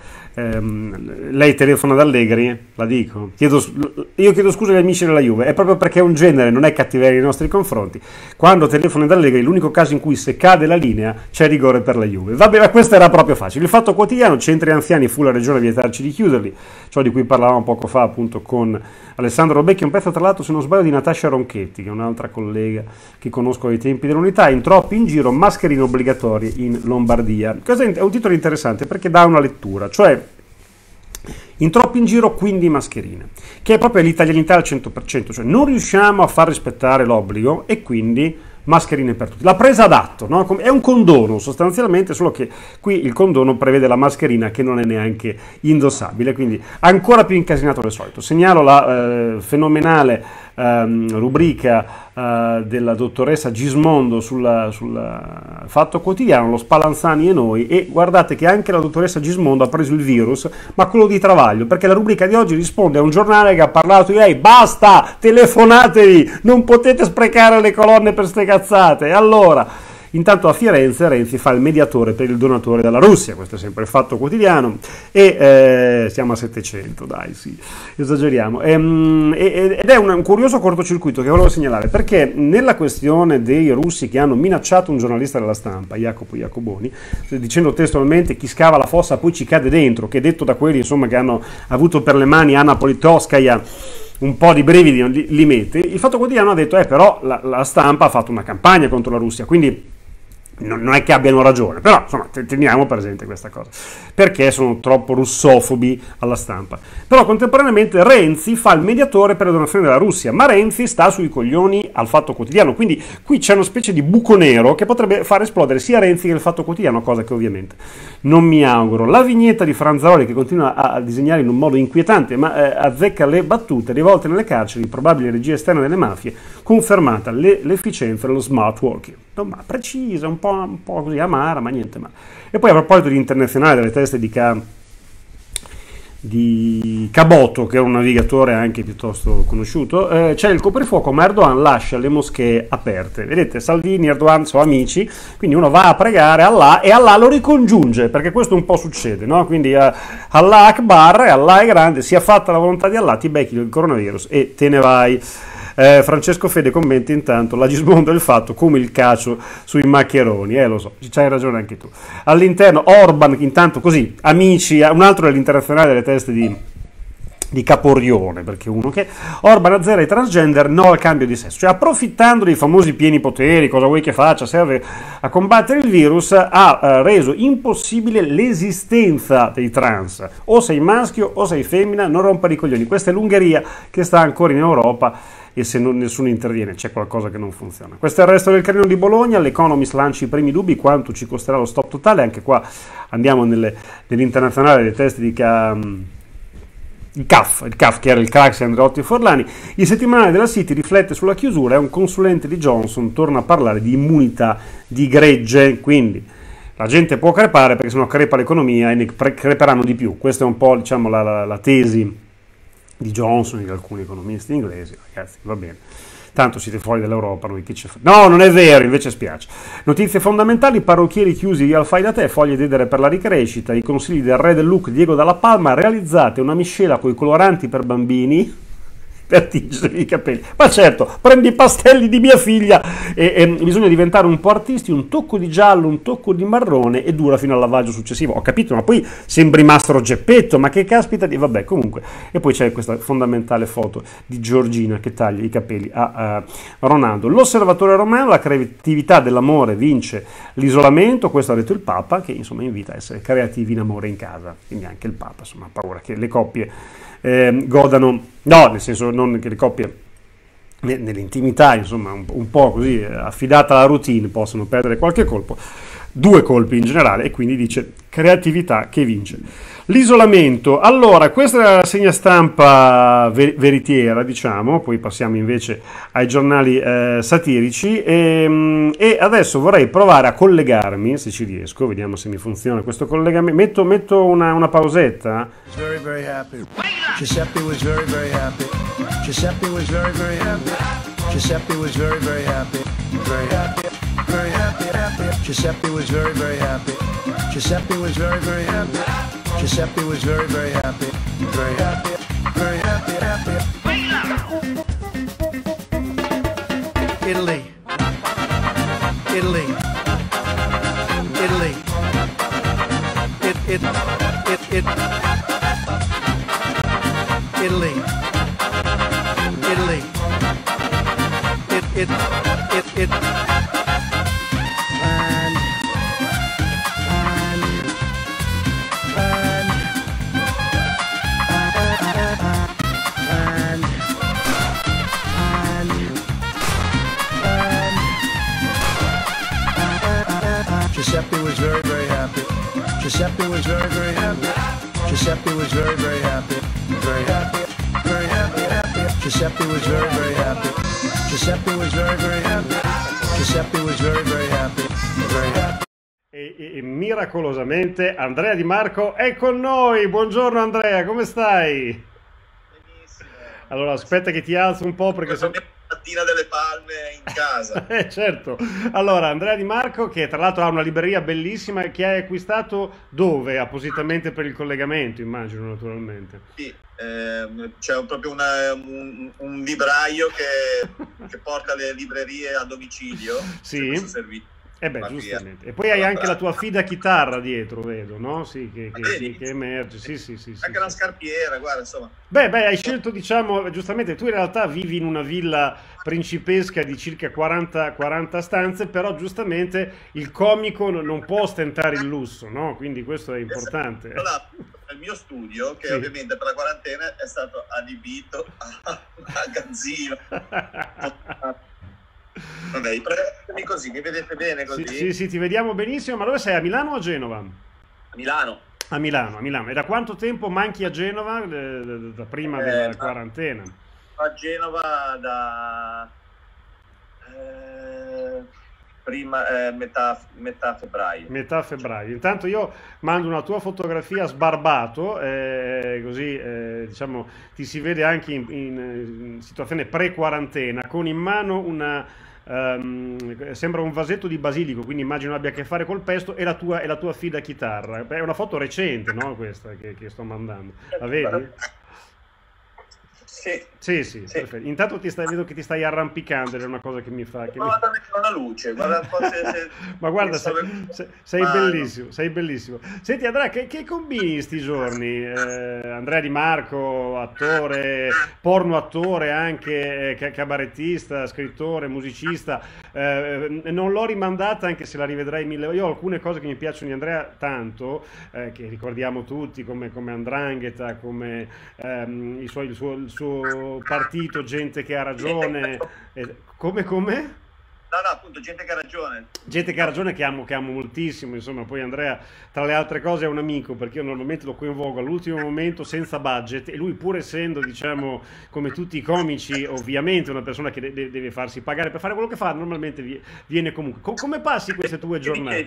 ehm, lei telefona ad Allegri, la dico, chiedo, io chiedo scusa agli amici della Juve, è proprio perché è un genere, non è cattiveria nei nostri confronti. Quando telefona ad Allegri, l'unico caso in cui se cade la linea c'è rigore per la Juve. Vabbè, ma questo era proprio facile. Il Fatto Quotidiano, centri anziani, fu la regione a vietarci di chiuderli, ciò di cui parlavamo poco fa appunto con Alessandro Robecchi, un pezzo tra l'altro se non sbaglio di Natascia Ronchetti, che è un'altra collega che conosco ai tempi dell'Unità, in troppi in giro, mascherine obbligatorie in Lombardia. Questo è un titolo interessante perché dà una lettura, cioè In troppi in giro, quindi mascherine, che è proprio l'italianità al cento per cento, cioè non riusciamo a far rispettare l'obbligo e quindi mascherine per tutti. La presa d'atto, no? È un condono sostanzialmente, solo che qui il condono prevede la mascherina che non è neanche indossabile, quindi ancora più incasinato del solito. Segnalo la eh, fenomenale eh, rubrica eh, della dottoressa Gismondo sul sul Fatto Quotidiano, lo Spallanzani e noi, e guardate che anche la dottoressa Gismondo ha preso il virus, ma quello di Travaglio, perché la rubrica di oggi risponde a un giornale che ha parlato di lei: basta, telefonatevi, non potete sprecare le colonne per ste cazzate. E allora, intanto a Firenze Renzi fa il mediatore per il donatore dalla Russia, questo è sempre il Fatto Quotidiano, e eh, siamo a settecento, dai, sì, esageriamo. E, ed è un, un curioso cortocircuito che volevo segnalare, perché nella questione dei russi che hanno minacciato un giornalista della Stampa, Jacopo Iacoboni, dicendo testualmente: chi scava la fossa poi ci cade dentro, che detto da quelli insomma che hanno avuto per le mani Anna Politkovskaya un po' di brividi li, li mette, il Fatto Quotidiano ha detto eh però la, la Stampa ha fatto una campagna contro la Russia, quindi non è che abbiano ragione, però insomma teniamo presente questa cosa, perché sono troppo russofobi alla Stampa. Però contemporaneamente Renzi fa il mediatore per le donazioni della Russia, ma Renzi sta sui coglioni al Fatto Quotidiano, quindi qui c'è una specie di buco nero che potrebbe far esplodere sia Renzi che il Fatto Quotidiano, cosa che ovviamente non mi auguro. La vignetta di Franzaroli, che continua a, a disegnare in un modo inquietante, ma eh, azzecca le battute rivolte nelle carceri, probabile regia esterna delle mafie, confermata le, l'efficienza dello smart working. Ma precisa, un po', un po' così amara, ma niente male. E poi a proposito di internazionale, delle teste di, Ca... di Caboto, che è un navigatore anche piuttosto conosciuto, eh, c'è il coprifuoco, ma Erdogan lascia le moschee aperte. Vedete, Salvini e Erdogan sono amici, quindi uno va a pregare Allah e Allah lo ricongiunge, perché questo un po' succede, no? Quindi eh, Allah Akbar, Allah è grande, sia fatta la volontà di Allah, ti becchi il coronavirus e te ne vai. Eh, Francesco Fede commenta intanto: la Gismondo è il fatto come il cacio sui maccheroni. Eh, lo so, c'hai ragione anche tu. All'interno Orban, intanto così, amici, un altro dell'internazionale delle teste di, di Caporione, perché uno che Orban azzera i transgender, no al cambio di sesso, cioè approfittando dei famosi pieni poteri, cosa vuoi che faccia, serve a combattere il virus, ha eh, reso impossibile l'esistenza dei trans, o sei maschio o sei femmina, non rompere i coglioni. Questa è l'Ungheria che sta ancora in Europa, e se non, nessuno interviene c'è qualcosa che non funziona. Questo è il resto del Carlino di Bologna. L'Economist lancia i primi dubbi quanto ci costerà lo stop totale. Anche qua andiamo nelle, nell'internazionale dei testi di Ca... il C A F, il C A F che era il Craxi, Andreotti e Forlani. Il settimanale della City riflette sulla chiusura e un consulente di Johnson torna a parlare di immunità di gregge, quindi la gente può crepare perché sennò crepa l'economia e ne creperanno di più. Questa è un po', diciamo, la, la, la tesi di Johnson e di alcuni economisti inglesi. Ragazzi, va bene, tanto siete fuori dall'Europa, noi che ci fa... No, non è vero, invece spiace. Notizie fondamentali: parrucchieri chiusi al fai da te, foglie d'edere per la ricrescita, i consigli del re del look Diego Dalla Palma, realizzate una miscela con i coloranti per bambini per tingere i capelli. Ma certo, prendi i pastelli di mia figlia e, e bisogna diventare un po' artisti, un tocco di giallo, un tocco di marrone e dura fino al lavaggio successivo. Ho capito, ma poi sembri Mastro Geppetto, ma che caspita di... Vabbè, comunque. E poi c'è questa fondamentale foto di Giorgina che taglia i capelli a, a Ronaldo. L'Osservatore Romano: la creatività dell'amore vince l'isolamento. Questo ha detto il Papa, che insomma invita a essere creativi in amore in casa. Quindi anche il Papa insomma ha paura che le coppie eh, godano, no, nel senso non che le coppie nell'intimità, insomma, un, un po' così eh, affidata alla routine, possono perdere qualche colpo, due colpi in generale, e quindi dice creatività che vince l'isolamento. Allora, questa è la segna stampa ver- veritiera, diciamo, poi passiamo invece ai giornali eh, satirici e, e adesso vorrei provare a collegarmi, se ci riesco, vediamo se mi funziona questo collegamento. Metto, metto una, una pausetta. Very, very happy. Giuseppe was very, very happy. Giuseppe was very, very happy. Giuseppe was very, very happy. Very happy. Very happy, happy. Giuseppe was very, very happy. Giuseppe was very, very happy. Giuseppe was very, very happy. Very happy. Very happy, happy. Italy. Italy. Italy. It, it, it, it. Italy. Italy. It, it, it, it. And, and, and, Giuseppe was very, very happy. Giuseppe was very, very happy. Very happy. Very happy. Happy. Giuseppe was very, very happy. Giuseppe was very, very happy. Giuseppe was very, very happy. Very happy. E, e, e miracolosamente Andrea Di Marco è con noi. Buongiorno Andrea, come stai? Benissimo. Allora aspetta che ti alzo un po' perché se... mattina delle palme in casa. eh, certo. Allora Andrea Di Marco, che tra l'altro ha una libreria bellissima, che hai acquistato dove? Appositamente per il collegamento, immagino, naturalmente. Sì, ehm, c'è proprio una, un, un libraio che, che porta le librerie a domicilio. Sì. Questo servizio. Eh beh, giustamente. E poi hai anche la tua fida chitarra dietro, vedo, no? Sì, che, che, che, che emerge. Sì, sì, sì, sì, anche sì. una scarpiera, guarda, insomma. Beh, beh, hai scelto, diciamo, giustamente, tu in realtà vivi in una villa principesca di circa quaranta, quaranta stanze, però giustamente il comico non non può ostentare il lusso, no? Quindi questo è importante. Allora, il mio studio, che Sì. ovviamente per la quarantena è stato adibito a magazzino. Vabbè, prendetemi così, mi vedete bene così? Sì, sì, sì, ti vediamo benissimo, ma dove sei? A Milano o a Genova? A Milano. A Milano, a Milano. E da quanto tempo manchi a Genova? Eh, Da prima Eh, della ma- quarantena? A Genova da eh, prima eh, metà, metà febbraio. Metà febbraio. Intanto io mando una tua fotografia sbarbato, eh, così eh, diciamo ti si vede anche in, in- in situazione pre-quarantena, con in mano una, ehm, sembra un vasetto di basilico, quindi immagino abbia a che fare col pesto, e la tua, e la tua fida chitarra. Beh, è una foto recente, no? Questa che, che sto mandando. La vedi? Sì. Sì, sì, Sì. perfetto. Intanto ti stai, vedo che ti stai arrampicando, ed è una cosa che mi fa... Che mi... Guarda a mettere una luce, guarda un po' se, se- Ma guarda, se- sei, sei- sei mano. bellissimo, sei bellissimo. Senti Andrea, che, che combini in sti giorni? Eh, Andrea Di Marco, attore, porno attore anche, eh, ca- cabarettista, scrittore, musicista. Eh, non l'ho rimandata anche se la rivedrei mille volte. Io ho alcune cose che mi piacciono di Andrea tanto, eh, che ricordiamo tutti, come, come 'Ndrangheta, come ehm, i suoi- il, suo, il suo partito, Gente che ha ragione. Eh, come, come? No, no, appunto, gente che ha ragione. Gente che ha ragione, che amo, che amo moltissimo, insomma. Poi Andrea, tra le altre cose, è un amico, perché io normalmente lo coinvolgo all'ultimo momento senza budget, e lui, pur essendo, diciamo, come tutti i comici, ovviamente una persona che de- de- deve farsi pagare per fare quello che fa, normalmente vi- viene comunque. Co- come passi queste tue giornate?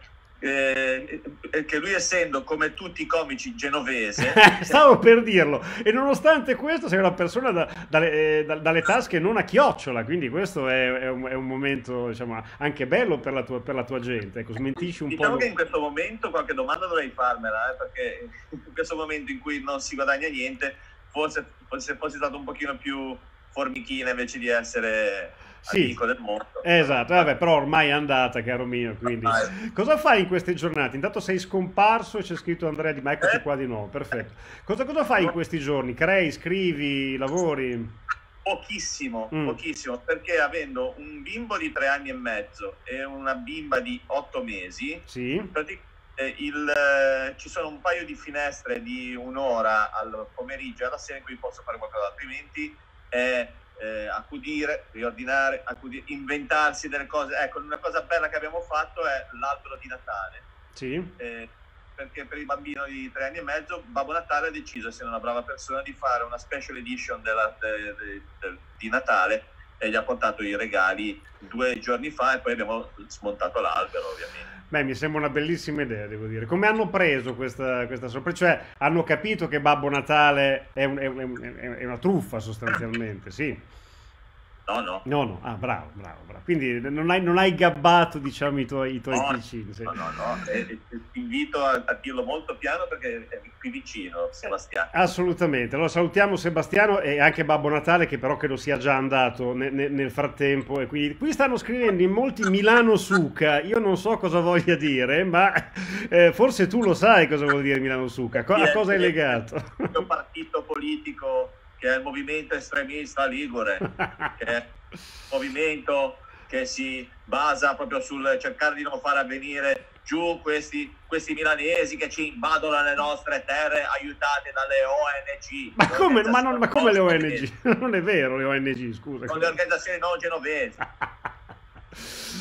Eh, eh, che lui, essendo come tutti i comici genovese, Stavo per dirlo, e nonostante questo sei una persona da- dalle, eh, da- dalle tasche non a chiocciola, quindi questo è, è un, è un momento, diciamo, anche bello per la tua, per la tua gente. Ecco, smentisci un diciamo po'. che in questo momento qualche domanda dovrei farmela, eh, perché in questo momento in cui non si guadagna niente, forse, forse fossi stato un pochino più formichina invece di essere Sì. amico del mondo. Esatto, vabbè, però ormai è andata, caro mio, quindi... Ormai. Cosa fai in queste giornate? Intanto sei scomparso e c'è scritto Andrea Di Marco, eccoti Eh? qua di nuovo, perfetto. Cosa, cosa fai in questi giorni? Crei, scrivi, lavori? Pochissimo, Mm. pochissimo, perché avendo un bimbo di tre anni e mezzo e una bimba di otto mesi, Sì? prati- eh, il, eh, ci sono un paio di finestre di un'ora al pomeriggio e alla sera in cui posso fare qualcosa, altrimenti è eh, accudire, riordinare, accudire, inventarsi delle cose. Ecco, una cosa bella che abbiamo fatto è l'albero di Natale. Sì? Eh, perché per il bambino di tre anni e mezzo Babbo Natale ha deciso, essendo una brava persona, di fare una special edition della- de- de- de- di Natale, e gli ha portato i regali due giorni fa, e poi abbiamo smontato l'albero, ovviamente. Beh, mi sembra una bellissima idea, devo dire. Come hanno preso questa, questa sorpresa? Cioè, hanno capito che Babbo Natale è, un- è un- è- è una truffa, sostanzialmente, sì. No, no. No, no, ah, bravo, bravo, bravo. Quindi non hai, non hai gabbato, diciamo, i tuoi, i tuoi No, piccini. Sì. no, no, no. E- e- ti invito a, a dirlo molto piano perché è qui vicino, Sebastiano. Assolutamente. Allora salutiamo Sebastiano e anche Babbo Natale, che però credo sia già andato ne- ne- nel frattempo. E qui, qui stanno scrivendo in molti Milano Suca. Io non so cosa voglia dire, ma eh, forse tu lo sai cosa vuol dire Milano Suca. Co- a cosa è legato? Il mio partito politico, che è il Movimento Estremista Ligure, che è un movimento che si basa proprio sul cercare di non far avvenire giù questi, questi milanesi che ci invadono le nostre terre aiutate dalle O N G. Ma come, ma non- ma come le O N genovesi, G? Non è vero, le O N G, scusa. con le organizzazioni non genovesi.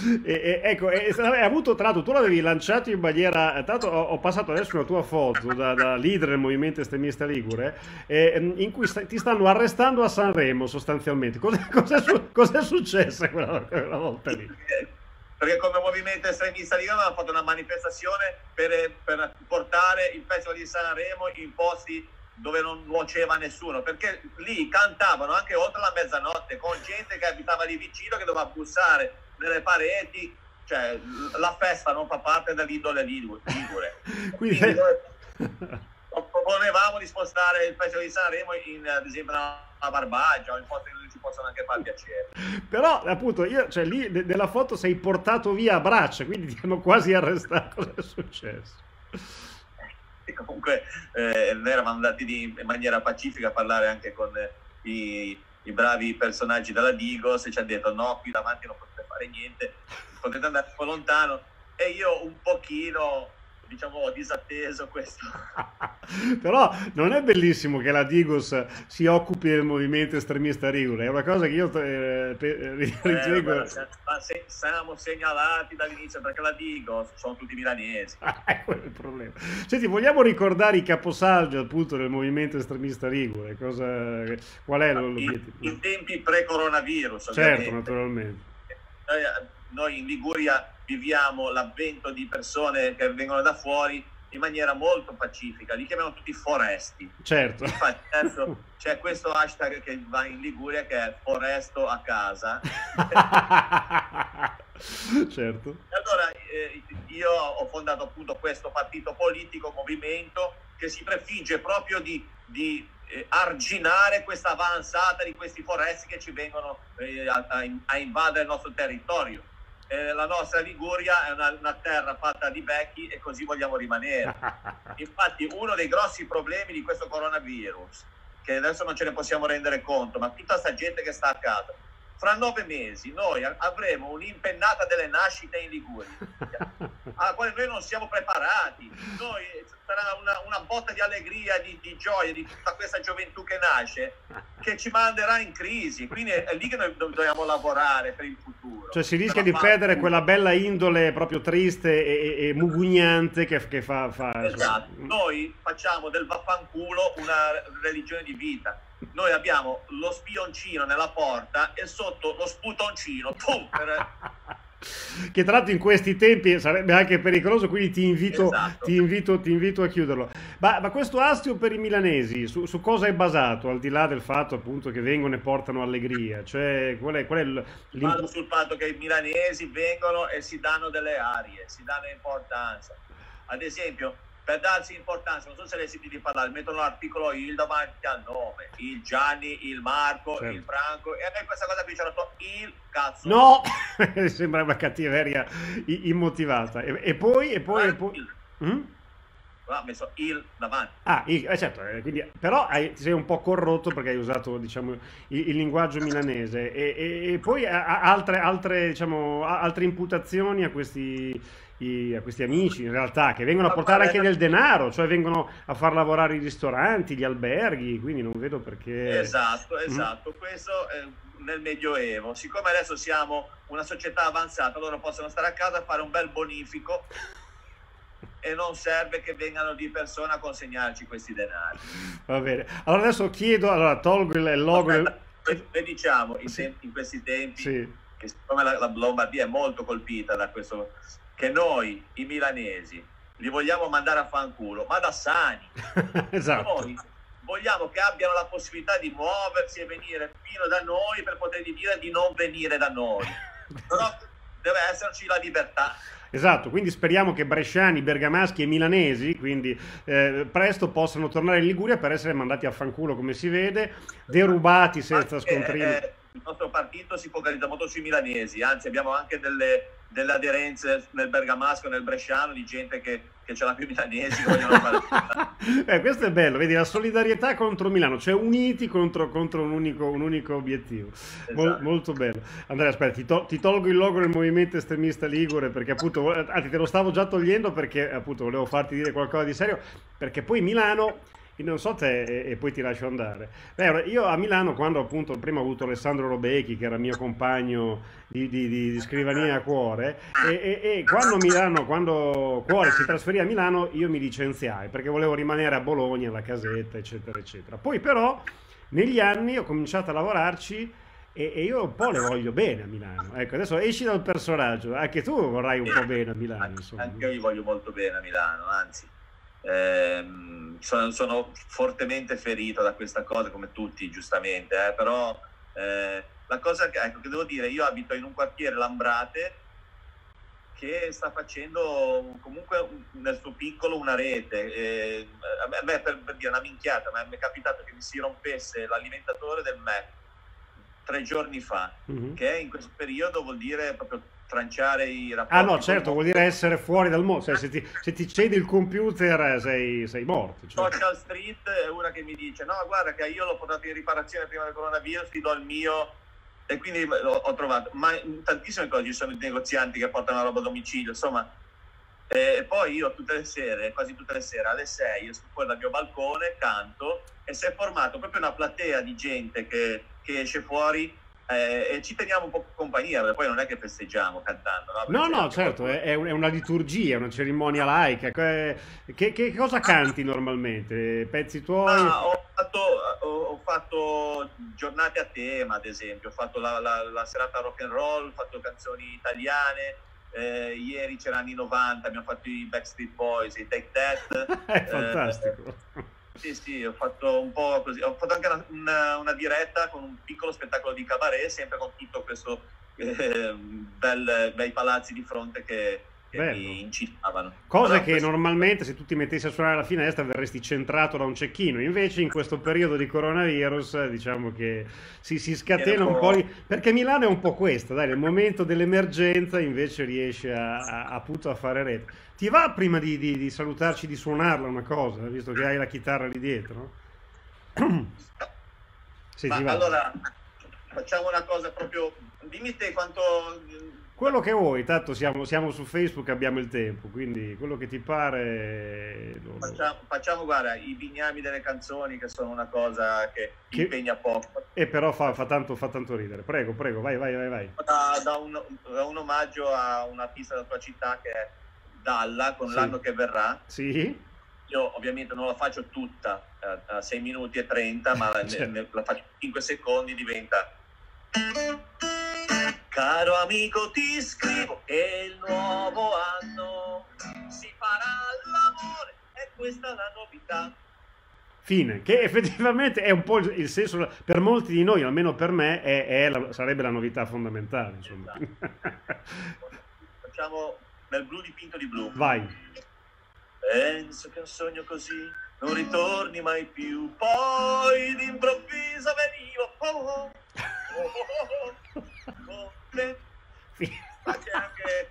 E, e, ecco, e, hai avuto, tra l'altro, tu l'avevi lanciato in maniera. Tra l'altro, ho, ho passato adesso una tua foto da, da leader del movimento estremista ligure, eh, in cui sta, ti stanno arrestando a Sanremo sostanzialmente. Cos'è, cos'è, su, cos'è successo quella, quella volta lì? Perché come movimento estremista ligure abbiamo fatto una manifestazione per, per portare il Festival di Sanremo in posti dove non nuoceva nessuno, perché lì cantavano anche oltre la mezzanotte con gente che abitava lì vicino, che doveva bussare nelle pareti, cioè la festa non fa parte dell'indole ligure. Quindi Quindi... proponevamo di spostare il Festival di Sanremo in, ad esempio, una Barbagia o in posti dove ci possono anche far piacere. Però appunto io, cioè lì de- della foto sei portato via a braccia, quindi ti hanno quasi arrestato. Cosa è successo? E comunque eh, noi eravamo andati lì in maniera pacifica a parlare anche con i, i bravi personaggi della Digos, e ci ha detto no, qui davanti non potete fare niente, potete andare un po' lontano, e io un pochino, diciamo, ho disatteso questo. Però non è bellissimo che la Digos si occupi del movimento estremista ligure, è una cosa che io eh, ritengo... Eh, se, siamo segnalati dall'inizio perché la Digos sono tutti milanesi. È quello il problema. Senti, vogliamo ricordare i caposaldi appunto del movimento estremista ligure? Cosa, qual è l'obiettivo? In, in tempi pre-coronavirus, certo, ovviamente. Naturalmente. Noi, noi in Liguria viviamo l'avvento di persone che vengono da fuori in maniera molto pacifica, li chiamiamo tutti foresti. Certo. Infatti adesso c'è questo hashtag che va in Liguria che è Foresto a casa. Certo. Allora eh, io ho fondato appunto questo partito politico, movimento, che si prefigge proprio di, di eh, arginare questa avanzata di questi foresti che ci vengono eh, a, a invadere il nostro territorio. Eh, la nostra Liguria è una, una terra fatta di becchi e così vogliamo rimanere. Infatti uno dei grossi problemi di questo coronavirus, che adesso non ce ne possiamo rendere conto, ma tutta sta gente che sta a casa, fra nove mesi noi avremo un'impennata delle nascite in Liguria, alla quale noi non siamo preparati. Noi sarà una, una botta di allegria, di, di gioia di tutta questa gioventù che nasce, che ci manderà in crisi. Quindi è lì che noi dobbiamo lavorare per il futuro. Cioè si rischia di perdere quella bella indole proprio triste e, e, e mugugnante che, che fa, fa... Esatto. Noi facciamo del vaffanculo una religione di vita. Noi abbiamo lo spioncino nella porta e sotto lo sputoncino, pum, per... che tra l'altro in questi tempi sarebbe anche pericoloso, quindi ti invito, esatto. ti invito, ti invito a chiuderlo. Ma, ma questo astio per i milanesi, su, su cosa è basato, al di là del fatto appunto che vengono e portano allegria? Cioè, qual è, qual è Vado sul fatto che i milanesi vengono e si danno delle arie, si danno importanza. Ad esempio, per darsi importanza, non so se le sentite parlare, mettono l'articolo il davanti al nome, il Gianni, il Marco, certo. Il Franco, e a me questa cosa qui c'è dato il cazzo. No! Sembra una cattiveria immotivata. E, e poi, e poi, e poi... Mm? Ha messo il davanti. Ah, il, eh certo, quindi, però hai, ti sei un po' corrotto perché hai usato, diciamo, il, il linguaggio milanese e, e, e poi a, a altre, altre, diciamo, a, altre imputazioni a questi, i, a questi amici in realtà che vengono a portare anche del denaro, cioè vengono a far lavorare i ristoranti, gli alberghi, quindi non vedo perché... Esatto, esatto, mm. Questo è nel Medioevo. Siccome adesso siamo una società avanzata, loro possono stare a casa a fare un bel bonifico e non serve che vengano di persona a consegnarci questi denari. Va bene. Allora adesso chiedo, allora tolgo il logo. Aspetta, del... e diciamo in, sì. in questi tempi sì. Che siccome la, la Lombardia è molto colpita da questo, che noi i milanesi li vogliamo mandare a fanculo, ma da sani. Esatto. Noi vogliamo che abbiano la possibilità di muoversi e venire fino da noi per poter dire di non venire da noi. Però deve esserci la libertà. Esatto, quindi speriamo che bresciani, bergamaschi e milanesi, quindi eh, presto possano tornare in Liguria per essere mandati a fanculo, come si vede, derubati senza scontrini. Eh, eh, il nostro partito si focalizza molto sui milanesi, anzi abbiamo anche delle, delle aderenze nel bergamasco e nel bresciano di gente che, che ce l'ha più milanesi. eh, questo è bello, vedi la solidarietà contro Milano, cioè uniti contro, contro un, unico, un unico obiettivo. Esatto. Mol, molto bello. Andrea, aspetta, ti, to, ti tolgo il logo del movimento estremista ligure perché appunto, anzi te lo stavo già togliendo perché appunto volevo farti dire qualcosa di serio, perché poi Milano non so te, e, e poi ti lascio andare. Beh, io a Milano, quando appunto prima ho avuto Alessandro Robecchi, che era mio compagno di, di- di- di scrivania a Cuore, e, e- e quando Milano, quando Cuore si trasferì a Milano, io mi licenziai perché volevo rimanere a Bologna, alla casetta, eccetera, eccetera. Poi però, negli anni ho cominciato a lavorarci. E, e io un po' le voglio bene a Milano. Ecco, adesso esci dal personaggio, anche tu vorrai un po' bene a Milano, insomma. Anche io gli voglio molto bene a Milano, anzi, ehm, sono, sono fortemente ferito da questa cosa, come tutti, giustamente, eh, però eh, la cosa che, ecco, che devo dire, io abito in un quartiere, Lambrate, che sta facendo comunque un- nel suo piccolo una rete. Eh, a me, a me, per, per dire una minchiata, ma mi è capitato che mi si rompesse l'alimentatore del Mac tre giorni fa, Mhm. che in questo periodo vuol dire proprio tranciare i rapporti. Ah no, col certo, vuol mondo. dire essere fuori dal mondo, cioè se ti, se ti cedi il computer eh, sei, sei morto. Cioè. Social Street è una che mi dice: no, guarda che io l'ho portato in riparazione prima del coronavirus, ti do il mio. E quindi ho, ho trovato, ma in tantissime cose ci sono i negozianti che portano la roba a domicilio, insomma. E poi io tutte le sere, quasi tutte le sere, alle sei esco fuori dal mio balcone, canto, e si è formato proprio una platea di gente che, che esce fuori, eh, e ci teniamo un po' compagnia, perché poi non è che festeggiamo cantando, no? No, Perché no, anche certo, qualcuno- è, è un- è una liturgia, è una cerimonia laica. Che, che- che cosa canti normalmente? Pezzi tuoi? Ah, ho fatto, ho, ho fatto giornate a tema, ad esempio, ho fatto la, la- la serata rock and roll, ho fatto canzoni italiane, eh, ieri c'era anni novanta, abbiamo fatto i Backstreet Boys, i Take That. È eh, fantastico. sì, sì, ho fatto un po' così, ho fatto anche una, una- una diretta con un piccolo spettacolo di cabaret, sempre con tutto questo eh, bel, bei palazzi di fronte che, che Bello. mi incitavano. Cose Però che questo- normalmente se tu ti mettessi a suonare alla finestra verresti centrato da un cecchino, invece in questo periodo di coronavirus eh, diciamo che si, si scatena un po' di... perché Milano è un po' questo, dai, nel momento dell'emergenza invece riesce a, a- appunto a fare rete. Ti va prima di, di- di salutarci di suonarla una cosa, visto che hai la chitarra lì dietro? Sì, Ma ti va. allora facciamo una cosa proprio. Dimmi te quanto. Quello che vuoi, tanto siamo, siamo su Facebook, abbiamo il tempo, quindi quello che ti pare... lo- lo- Facciamo, facciamo, guarda, i bignami delle canzoni, che sono una cosa che Che- impegna poco. E però fa, fa tanto, fa tanto ridere. Prego, prego, vai, vai, vai, vai. Da, da un, da un omaggio a un artista della tua città, che è Dalla, con Sì. L'anno che verrà. Sì? Io ovviamente non la faccio tutta eh, a sei minuti e trenta, ma ne- Certo. ne- la faccio cinque secondi, diventa. Caro amico, ti scrivo che il nuovo anno si farà l'amore, e questa è la novità. Fine, che effettivamente è un po' il, il senso, per molti di noi, almeno per me, è, è la- sarebbe la novità fondamentale, insomma. Facciamo nel blu dipinto di blu. Vai. Penso che un sogno così non ritorni mai più, poi d'improvviso venivo oh, oh, oh, oh, oh, con te. Fine. Ma c'è anche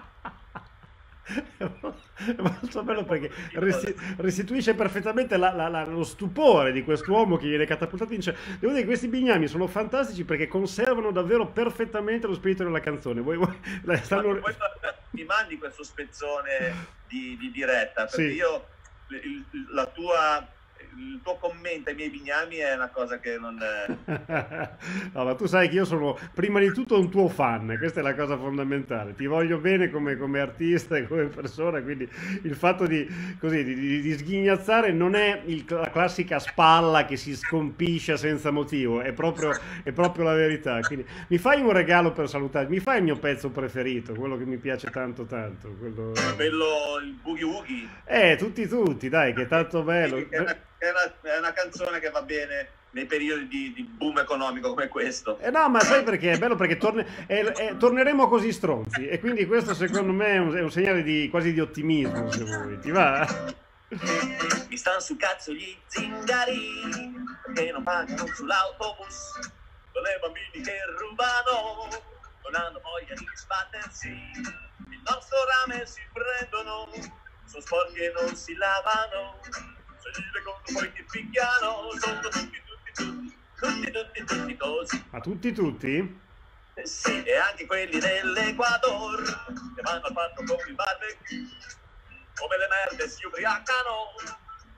È molto bello perché resti- restituisce perfettamente la- la- la- lo stupore di quest'uomo che viene catapultato in cielo. Devo dire che questi bignami sono fantastici perché conservano davvero perfettamente lo spirito della canzone. Voi, voi- la- stanno- Poi mi mandi questo spezzone di, di diretta, perché Sì. io il, la tua, il tuo commento ai miei bignami è una cosa che non No, ma tu sai che io sono prima di tutto un tuo fan, questa è la cosa fondamentale. Ti voglio bene come, come artista e come persona, quindi il fatto di, così, di, di- di sghignazzare non è il- la classica spalla che si scompiscia senza motivo, è proprio, è proprio la verità. Quindi mi fai un regalo per salutare, mi fai il mio pezzo preferito, quello che mi piace tanto tanto. Quello... quello, il Boogie Woogie, Eh, tutti tutti, dai, che è tanto bello. che è una, che è una- è una canzone che va bene nei periodi di, di boom economico come questo. Eh no, ma sai perché? È bello perché torne- è- è- torneremo così stronzi e quindi questo secondo me è un, è un segnale di, quasi di ottimismo, se vuoi. Ti va? Mi stanno sul cazzo gli zingari, perché non pagano sull'autobus, con le bambini che rubano, non hanno voglia di sbattersi, il nostro rame si prendono, sono sporchi e non si lavano, se gli le conto poi ti picchiano, sono tutti, tutti, tutti, tutti, tutti, tutti così. Ma tutti tutti? Eh sì, e anche quelli dell'Ecuador, che vanno al parco con il barbecue, come le merde si ubriacano,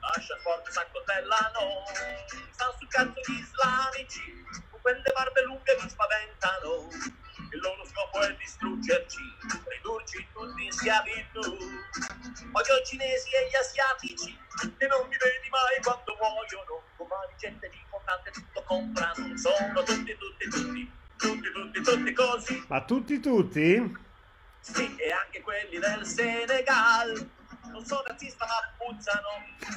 lascia forte s'accoltellano, stanno sul cazzo gli islamici, con quelle barbe lunghe mi spaventano, il loro scopo è distruggerci, ridurci tutti in schiavitù. Odio i cinesi e gli asiatici, che non mi vedi mai quando muoiono, domani gente di importante tutto comprano, sono tutti, tutti, tutti, tutti, tutti, tutti così. Ma tutti, tutti? Sì, e anche quelli del Senegal, non sono razzista ma puzzano,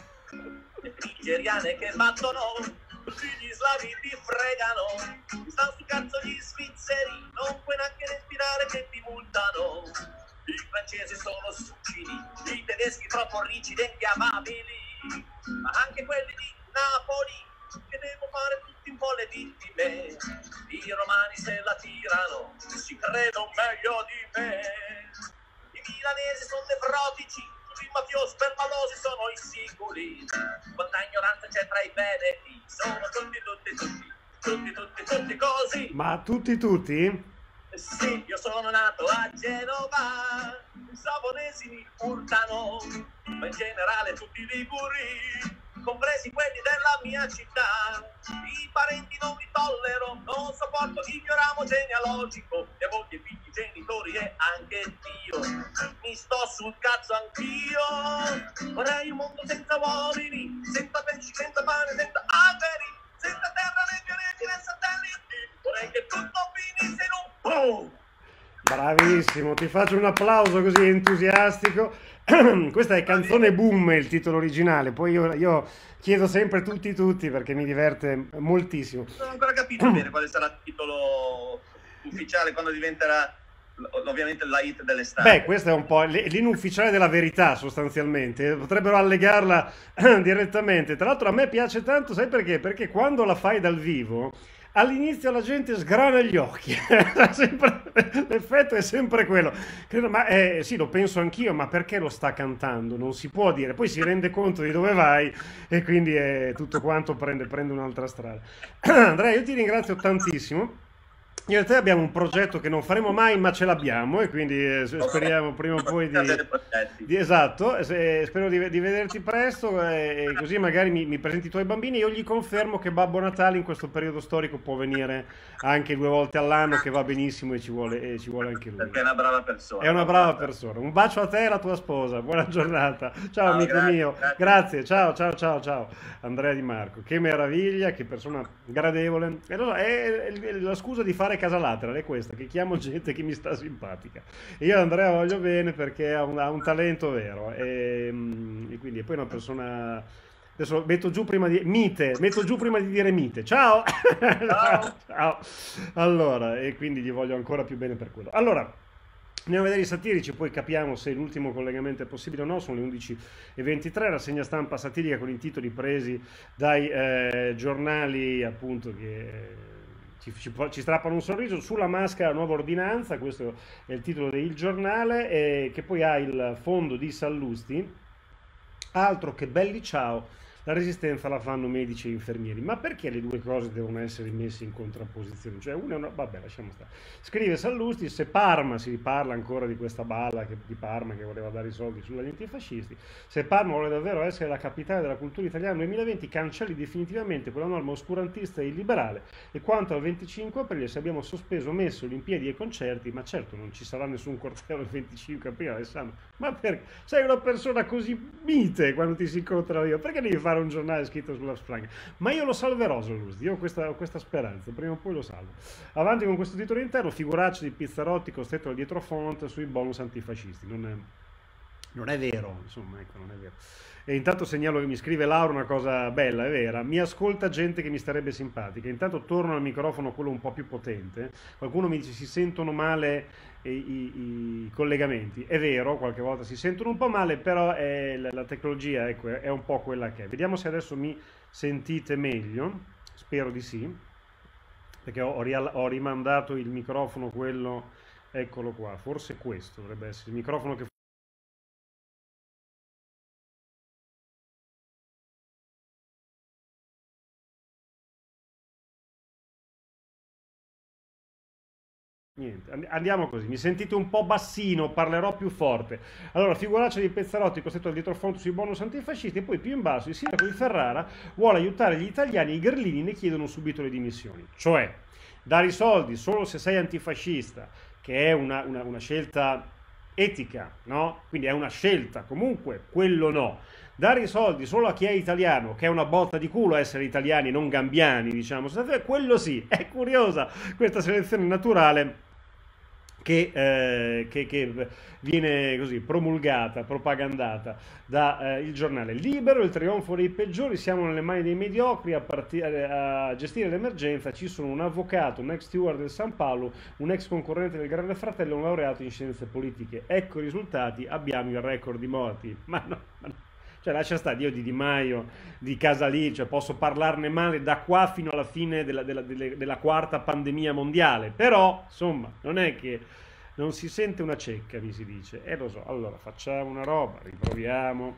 le nigeriane che battono, tutti gli slavi ti fregano, mi stanno sul cazzo gli svizzeri, non puoi neanche respirare che ti multano, i francesi sono succidi, i tedeschi troppo rigidi e inchiamabili, ma anche quelli di Napoli, che devo fare tutti un po' le vittime, i romani se la tirano, si credono meglio di me, i milanesi sono nevrotici, i mafiosi permalosi sono i sicuri, quanta ignoranza c'è tra i veneti, sono tutti, tutti, tutti, tutti, tutti, tutti così. Ma tutti, tutti? Sì, io sono nato a Genova, i savonesi mi urtano, ma in generale tutti i liguri, compresi quelli della mia città, i parenti non li tollero, non sopporto il mio ramo genealogico, le mogli e figli, genitori e anche Dio, mi sto sul cazzo anch'io, vorrei un mondo senza uomini, senza pesci, senza pane, senza alberi, senza terra né pianeti né satelliti, vorrei che tutto finisse in un boom. Bravissimo, ti faccio un applauso così entusiastico. Questa è Canzone Boom, il titolo originale, poi io, io chiedo sempre tutti tutti perché mi diverte moltissimo. Non ho ancora capito bene quale sarà il titolo ufficiale quando diventerà ovviamente la hit dell'estate. Beh, questo è un po' l'inufficiale della verità sostanzialmente, potrebbero allegarla direttamente. Tra l'altro a me piace tanto, sai perché? Perché quando la fai dal vivo all'inizio la gente sgrana gli occhi, sempre, l'effetto è sempre quello. Credo, ma eh, sì, lo penso anch'io, ma perché lo sta cantando? Non si può dire, poi si rende conto di dove vai e quindi eh, tutto quanto prende, prende un'altra strada. Andrea, io ti ringrazio tantissimo. Io e te abbiamo un progetto che non faremo mai, ma ce l'abbiamo e quindi eh, speriamo prima o poi di... di esatto, se, spero di, di vederti presto e, e così magari mi, mi presenti i tuoi bambini. Io gli confermo che Babbo Natale in questo periodo storico può venire anche due volte all'anno, che va benissimo e ci vuole, e ci vuole anche lui. Perché è una brava persona. È una brava persona. Un bacio a te e alla tua sposa. Buona giornata. Ciao, ciao amico grazie, mio. Grazie. Grazie. Ciao, ciao, ciao, ciao. Andrea Di Marco. Che meraviglia, che persona gradevole. E allora, è, è, è la scusa di fare casa lateral è questa, che chiamo gente che mi sta simpatica. E io Andrea voglio bene perché ha un, ha un talento vero. E, e quindi è poi una persona... Adesso metto giù prima di... Mite, metto giù prima di dire mite. Ciao! Ciao! Ciao! Allora, e quindi gli voglio ancora più bene per quello. Allora, andiamo a vedere i satirici, poi capiamo se l'ultimo collegamento è possibile o no. Sono le undici e ventitré, rassegna stampa satirica con i titoli presi dai eh, giornali, appunto, che... Ci, ci, ci strappano un sorriso. Sulla maschera nuova ordinanza, questo è il titolo del giornale, e che poi ha il fondo di Sallusti, altro che belli ciao, la resistenza la fanno medici e infermieri. Ma perché le due cose devono essere messe in contrapposizione? Cioè una è una... vabbè, lasciamo stare. Scrive Sallusti, se Parma, si parla ancora di questa balla che, di Parma che voleva dare i soldi sugli antifascisti, se Parma vuole davvero essere la capitale della cultura italiana nel duemilaventi, cancelli definitivamente quella norma oscurantista e illiberale. E quanto al venticinque aprile, se abbiamo sospeso, messo Olimpiadi e concerti, ma certo non ci sarà nessun corteo il venticinque aprile, Alessandro. Ma perché? Sei una persona così mite quando ti si incontra io, perché devi fare un giornale scritto sulla spranga? Ma io lo salverò, Sallusti, io ho questa, ho questa speranza, prima o poi lo salvo. Avanti con questo titolo interno, figuraccia di Pizzarotti costretto al dietrofront sui bonus antifascisti. Non è, non è vero, insomma, ecco, non è vero. E intanto segnalo che mi scrive Laura una cosa bella, è vera, mi ascolta gente che mi starebbe simpatica. Intanto torno al microfono, quello un po' più potente. Qualcuno mi dice si sentono male i, i, i collegamenti. È vero, qualche volta si sentono un po' male, però è, la tecnologia ecco, è un po' quella che è. Vediamo se adesso mi sentite meglio, spero di sì, perché ho, ho rimandato il microfono, quello, eccolo qua, forse questo dovrebbe essere il microfono che... Niente, and- andiamo così. Mi sentite un po' bassino, parlerò più forte. Allora, figuraccia di Pezzarotti costretto al dietrofront sui bonus antifascisti, e poi più in basso il sindaco di Ferrara vuole aiutare gli italiani e i grillini ne chiedono subito le dimissioni. Cioè, dare i soldi solo se sei antifascista, che è una, una, una scelta etica, no? Quindi è una scelta, comunque, quello no. Dare i soldi solo a chi è italiano, che è una botta di culo essere italiani, non gambiani, diciamo, quello sì, è curiosa questa selezione naturale che, eh, che, che viene così promulgata, propagandata da eh, il giornale Libero. Il trionfo dei peggiori, siamo nelle mani dei mediocri, a, partire, a gestire l'emergenza ci sono un avvocato, un ex steward del San Paolo, un ex concorrente del Grande Fratello, un laureato in scienze politiche. Ecco i risultati, abbiamo il record di morti. Ma no, ma no. Cioè, lascia stare, io di Di Maio, di Casalì, cioè posso parlarne male da qua fino alla fine della, della, della, della quarta pandemia mondiale, però, insomma, non è che non si sente una cecca, mi si dice, e eh, lo so. Allora, facciamo una roba, riproviamo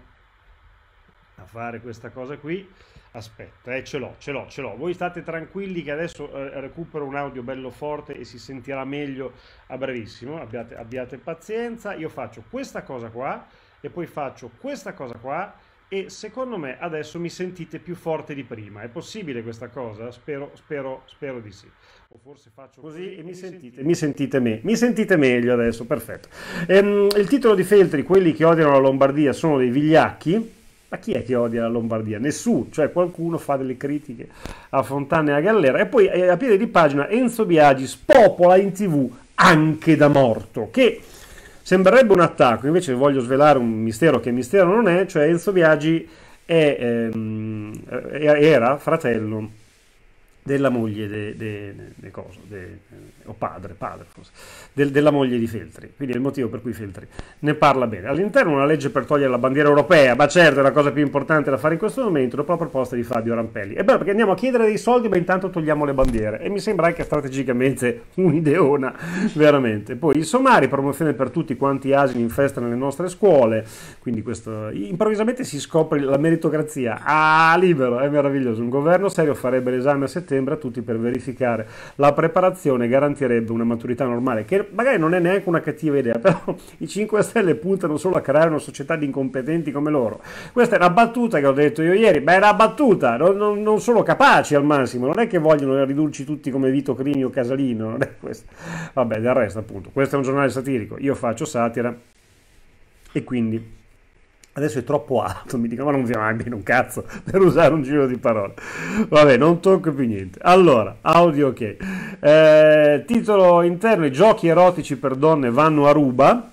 a fare questa cosa qui. Aspetta, eh, ce l'ho, ce l'ho, ce l'ho. Voi state tranquilli che adesso eh, recupero un audio bello forte e si sentirà meglio a brevissimo, abbiate, abbiate pazienza. Io faccio questa cosa qua, e poi faccio questa cosa qua, e secondo me adesso mi sentite più forte di prima. È possibile questa cosa? Spero, spero, spero di sì. O forse faccio così e mi sentite, mi sentite, me, mi sentite meglio adesso, perfetto. Ehm, il titolo di Feltri: quelli che odiano la Lombardia sono dei vigliacchi. Ma chi è che odia la Lombardia? Nessuno, cioè qualcuno fa delle critiche a Fontana e a Gallera. E poi a piede di pagina Enzo Biagi spopola in tv anche da morto, che sembrerebbe un attacco, invece voglio svelare un mistero che mistero non è, cioè Enzo Biagi è, ehm, era fratello della moglie de, de, de, de coso, de, o padre, padre forse, de, della moglie di Feltri, quindi è il motivo per cui Feltri ne parla bene. All'interno una legge per togliere la bandiera europea, ma certo è la cosa più importante da fare in questo momento, dopo la proposta di Fabio Rampelli. È bello perché andiamo a chiedere dei soldi ma intanto togliamo le bandiere, e mi sembra anche strategicamente un'ideona, veramente. Poi i somari, promozione per tutti quanti asini infestano le nostre scuole, quindi questo, improvvisamente si scopre la meritocrazia. Ah, Libero, è meraviglioso, un governo serio farebbe l'esame a settembre a tutti per verificare la preparazione, garantirebbe una maturità normale, che magari non è neanche una cattiva idea, però i cinque Stelle puntano solo a creare una società di incompetenti come loro. Questa è una battuta che ho detto io ieri, beh, è una battuta, non, non, non sono capaci al massimo, non è che vogliono ridurci tutti come Vito Crimi o Casalino, non è questo. Vabbè, del resto appunto, questo è un giornale satirico, io faccio satira e quindi adesso è troppo alto, mi dicono, ma non vi va bene un cazzo per usare un giro di parole. Vabbè, non tocco più niente. Allora, audio ok. Eh, titolo interno: i giochi erotici per donne vanno a ruba.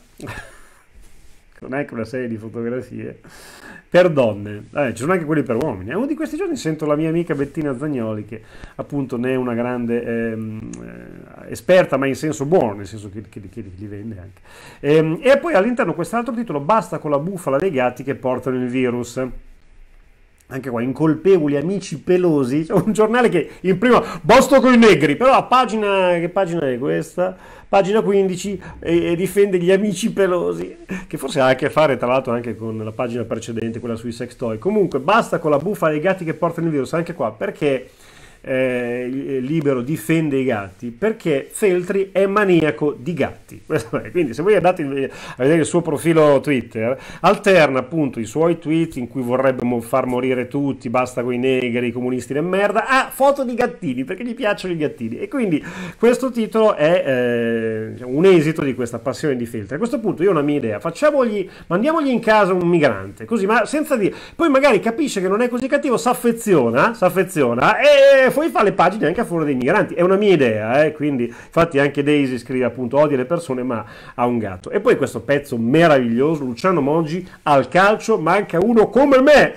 Non è che una serie di fotografie per donne, eh, ci sono anche quelli per uomini. E uno di questi giorni sento la mia amica Bettina Zagnoli, che appunto ne è una grande ehm, eh, esperta, ma in senso buono, nel senso che, che, che li vende anche. Ehm, e poi all'interno quest'altro titolo: basta con la bufala dei gatti che portano il virus. Anche qua, incolpevoli amici pelosi. C'è un giornale che in prima, basta con i negri, però a pagina, che pagina è questa? Pagina quindici, e, e difende gli amici pelosi, che forse ha a che fare tra l'altro anche con la pagina precedente, quella sui sex toy. Comunque, basta con la bufala dei gatti che portano il virus. Anche qua, perché eh, Libero difende i gatti? Perché Feltri è maniaco di gatti. Quindi se voi andate a vedere il suo profilo Twitter, alterna appunto i suoi tweet in cui vorrebbe far morire tutti, basta con i negri, i comunisti di merda, a foto di gattini, perché gli piacciono i gattini. E quindi questo titolo è eh, un esito di questa passione di Feltri. A questo punto io ho una mia idea: facciamogli, mandiamogli in casa un migrante, così, ma senza dire, poi magari capisce che non è così cattivo, s'affeziona, s'affeziona e poi fa le pagine anche a favore dei migranti. È una mia idea, eh? Quindi infatti anche Daisy scrive appunto: odia le persone ma ha un gatto. E poi questo pezzo meraviglioso: Luciano Moggi, al calcio manca uno come me.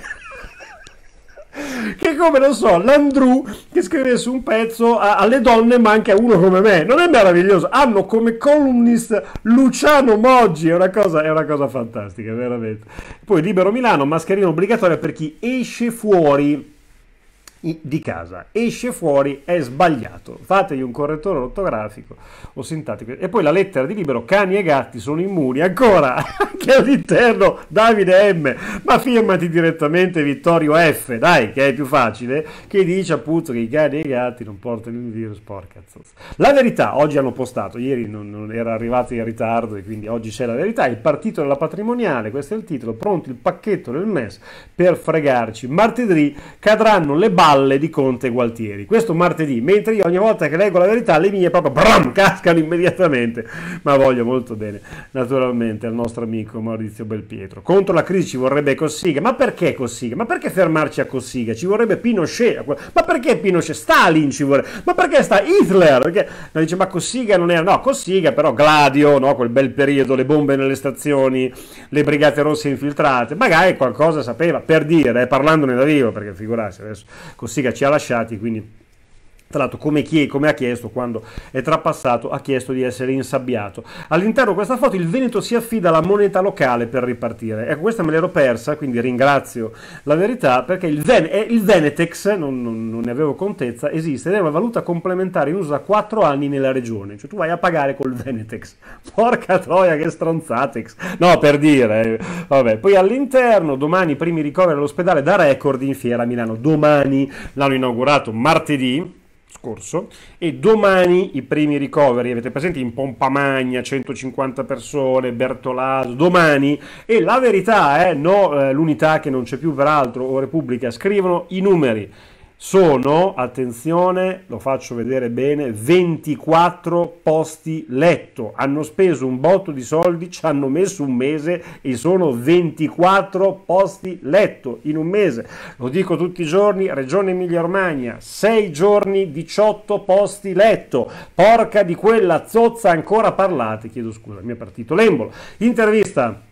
Che come, non so, l'Andrew che scrive su un pezzo: alle donne manca uno come me. Non è meraviglioso? Hanno come columnist Luciano Moggi, è una cosa, è una cosa fantastica, veramente. Poi Libero Milano: mascherina obbligatoria per chi esce fuori. di casa, esce fuori, è sbagliato, fategli un correttore ortografico o sintattico. E poi la lettera di Libero, cani e gatti sono immuni, ancora, anche all'interno Davide M, ma firmati direttamente Vittorio F, dai, che è più facile, che dice appunto che i cani e i gatti non portano il virus, porca zozza. La Verità, oggi hanno postato, ieri non, non era arrivato in ritardo e quindi oggi c'è La Verità, il partito della patrimoniale, questo è il titolo, pronto il pacchetto del M E S per fregarci, martedì cadranno le balle di Conte e Gualtieri, questo martedì, mentre io ogni volta che leggo La Verità le mie proprio bram, cascano immediatamente, ma voglio molto bene naturalmente al nostro amico Maurizio Belpietro. Contro la crisi ci vorrebbe Cossiga, ma perché Cossiga? Ma perché fermarci a Cossiga? Ci vorrebbe Pinochet, ma perché Pinochet? Stalin ci vorrebbe, ma perché sta Hitler? Perché no, dice ma Cossiga non era, no Cossiga però Gladio, no, quel bel periodo, le bombe nelle stazioni, le brigate rosse infiltrate, magari qualcosa sapeva, per dire, eh, parlandone da vivo, perché figurarsi adesso Cossiga ci ha lasciati, quindi tra l'altro come, chi, come ha chiesto quando è trapassato, ha chiesto di essere insabbiato. All'interno di questa foto il Veneto si affida alla moneta locale per ripartire. Ecco, questa me l'ero persa, quindi ringrazio La Verità, perché il, Ven- il Venetex, non, non, non ne avevo contezza, esiste ed è una valuta complementare in uso da quattro anni nella regione, cioè tu vai a pagare col Venetex. Porca troia, che stronzatex! No, per dire, eh. Vabbè. Poi all'interno, domani i primi ricoveri all'ospedale da record in fiera a Milano. Domani l'hanno inaugurato martedì scorso e domani i primi ricoveri, avete presente in pompa magna, centocinquanta persone, Bertolaso, domani, e La Verità, eh, no eh, l'Unità che non c'è più peraltro, o Repubblica, scrivono i numeri. Sono, attenzione, lo faccio vedere bene, ventiquattro posti letto, hanno speso un botto di soldi, ci hanno messo un mese e sono ventiquattro posti letto in un mese, lo dico tutti i giorni, Regione Emilia-Romagna, sei giorni, diciotto posti letto, porca di quella zozza, ancora parlate, chiedo scusa, mi è partito l'embolo. Intervista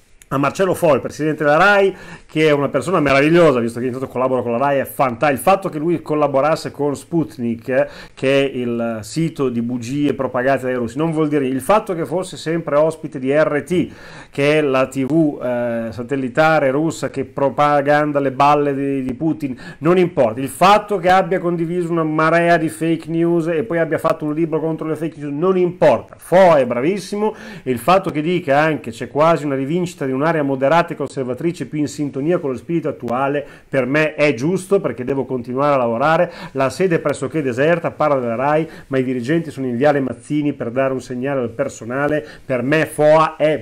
a Marcello Foll, presidente della RAI, che è una persona meravigliosa, visto che intanto collabora con la RAI, è fantastico. Il fatto che lui collaborasse con Sputnik, eh, che è il sito di bugie propagate dai russi, non vuol dire, il fatto che fosse sempre ospite di R T, che è la tivù eh, satellitare russa che propaganda le balle di, di Putin, non importa. Il fatto che abbia condiviso una marea di fake news e poi abbia fatto un libro contro le fake news, non importa. Fo è bravissimo, e il fatto che dica anche c'è quasi una rivincita di un'area moderata e conservatrice più in sintonia con lo spirito attuale, per me è giusto, perché devo continuare a lavorare. La sede è pressoché deserta, parla della RAI, ma i dirigenti sono in Viale Mazzini per dare un segnale al personale. Per me Foa è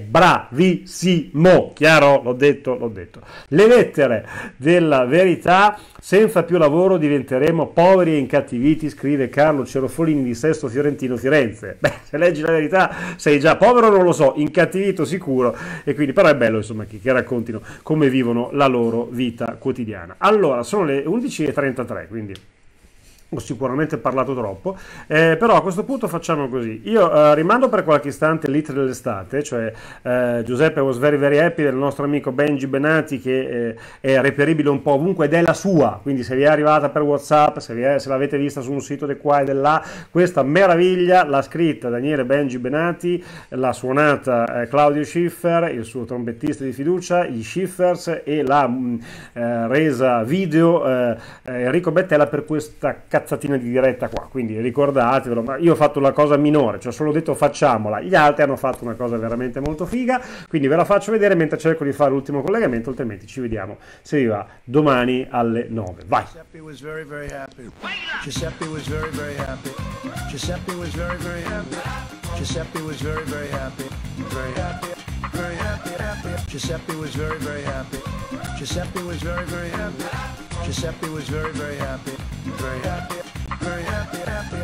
bravissimo, chiaro? L'ho detto, l'ho detto. Le lettere della Verità: senza più lavoro diventeremo poveri e incattiviti, scrive Carlo Cerofolini di Sesto Fiorentino Firenze. Beh, se leggi La Verità sei già povero, non lo so, incattivito sicuro, e quindi però è bello insomma che, che raccontino come vivono la loro vita quotidiana. Allora, sono le undici e trentatré, quindi ho sicuramente parlato troppo, eh, però a questo punto facciamo così. Io eh, rimando per qualche istante l'hit dell'estate, cioè eh, Giuseppe was very very happy del nostro amico Benji Benati, che eh, è reperibile un po' ovunque ed è la sua, quindi se vi è arrivata per WhatsApp, se, vi è, se l'avete vista su un sito di qua e di là, questa meraviglia l'ha scritta Daniele Benji Benati, l'ha suonata eh, Claudio Schiffer, il suo trombettista di fiducia, i Schiffers, e l'ha eh, resa video eh, Enrico Bettella per questa cazzatina di diretta qua, quindi ricordatevelo. Ma io ho fatto la cosa minore, cioè ho solo detto facciamola, gli altri hanno fatto una cosa veramente molto figa, quindi ve la faccio vedere mentre cerco di fare l'ultimo collegamento, altrimenti ci vediamo, se vi va, domani alle nove. Vai! Giuseppe was very very happy. Giuseppe was very very happy. Giuseppe was very very happy. Giuseppe was very very happy. Very happy. Very happy. Happy. Giuseppe was very very happy. Giuseppe was very very happy. Giuseppe was very very happy. Very happy. Very happy. Happy.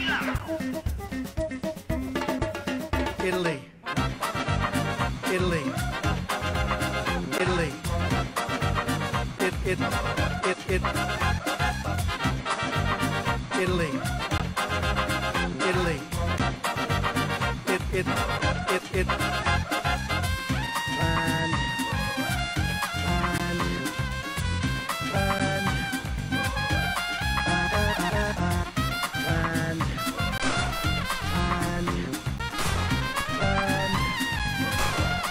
Italy. Italy. Italy. It it it it Italy. Italy. It it it it and and and and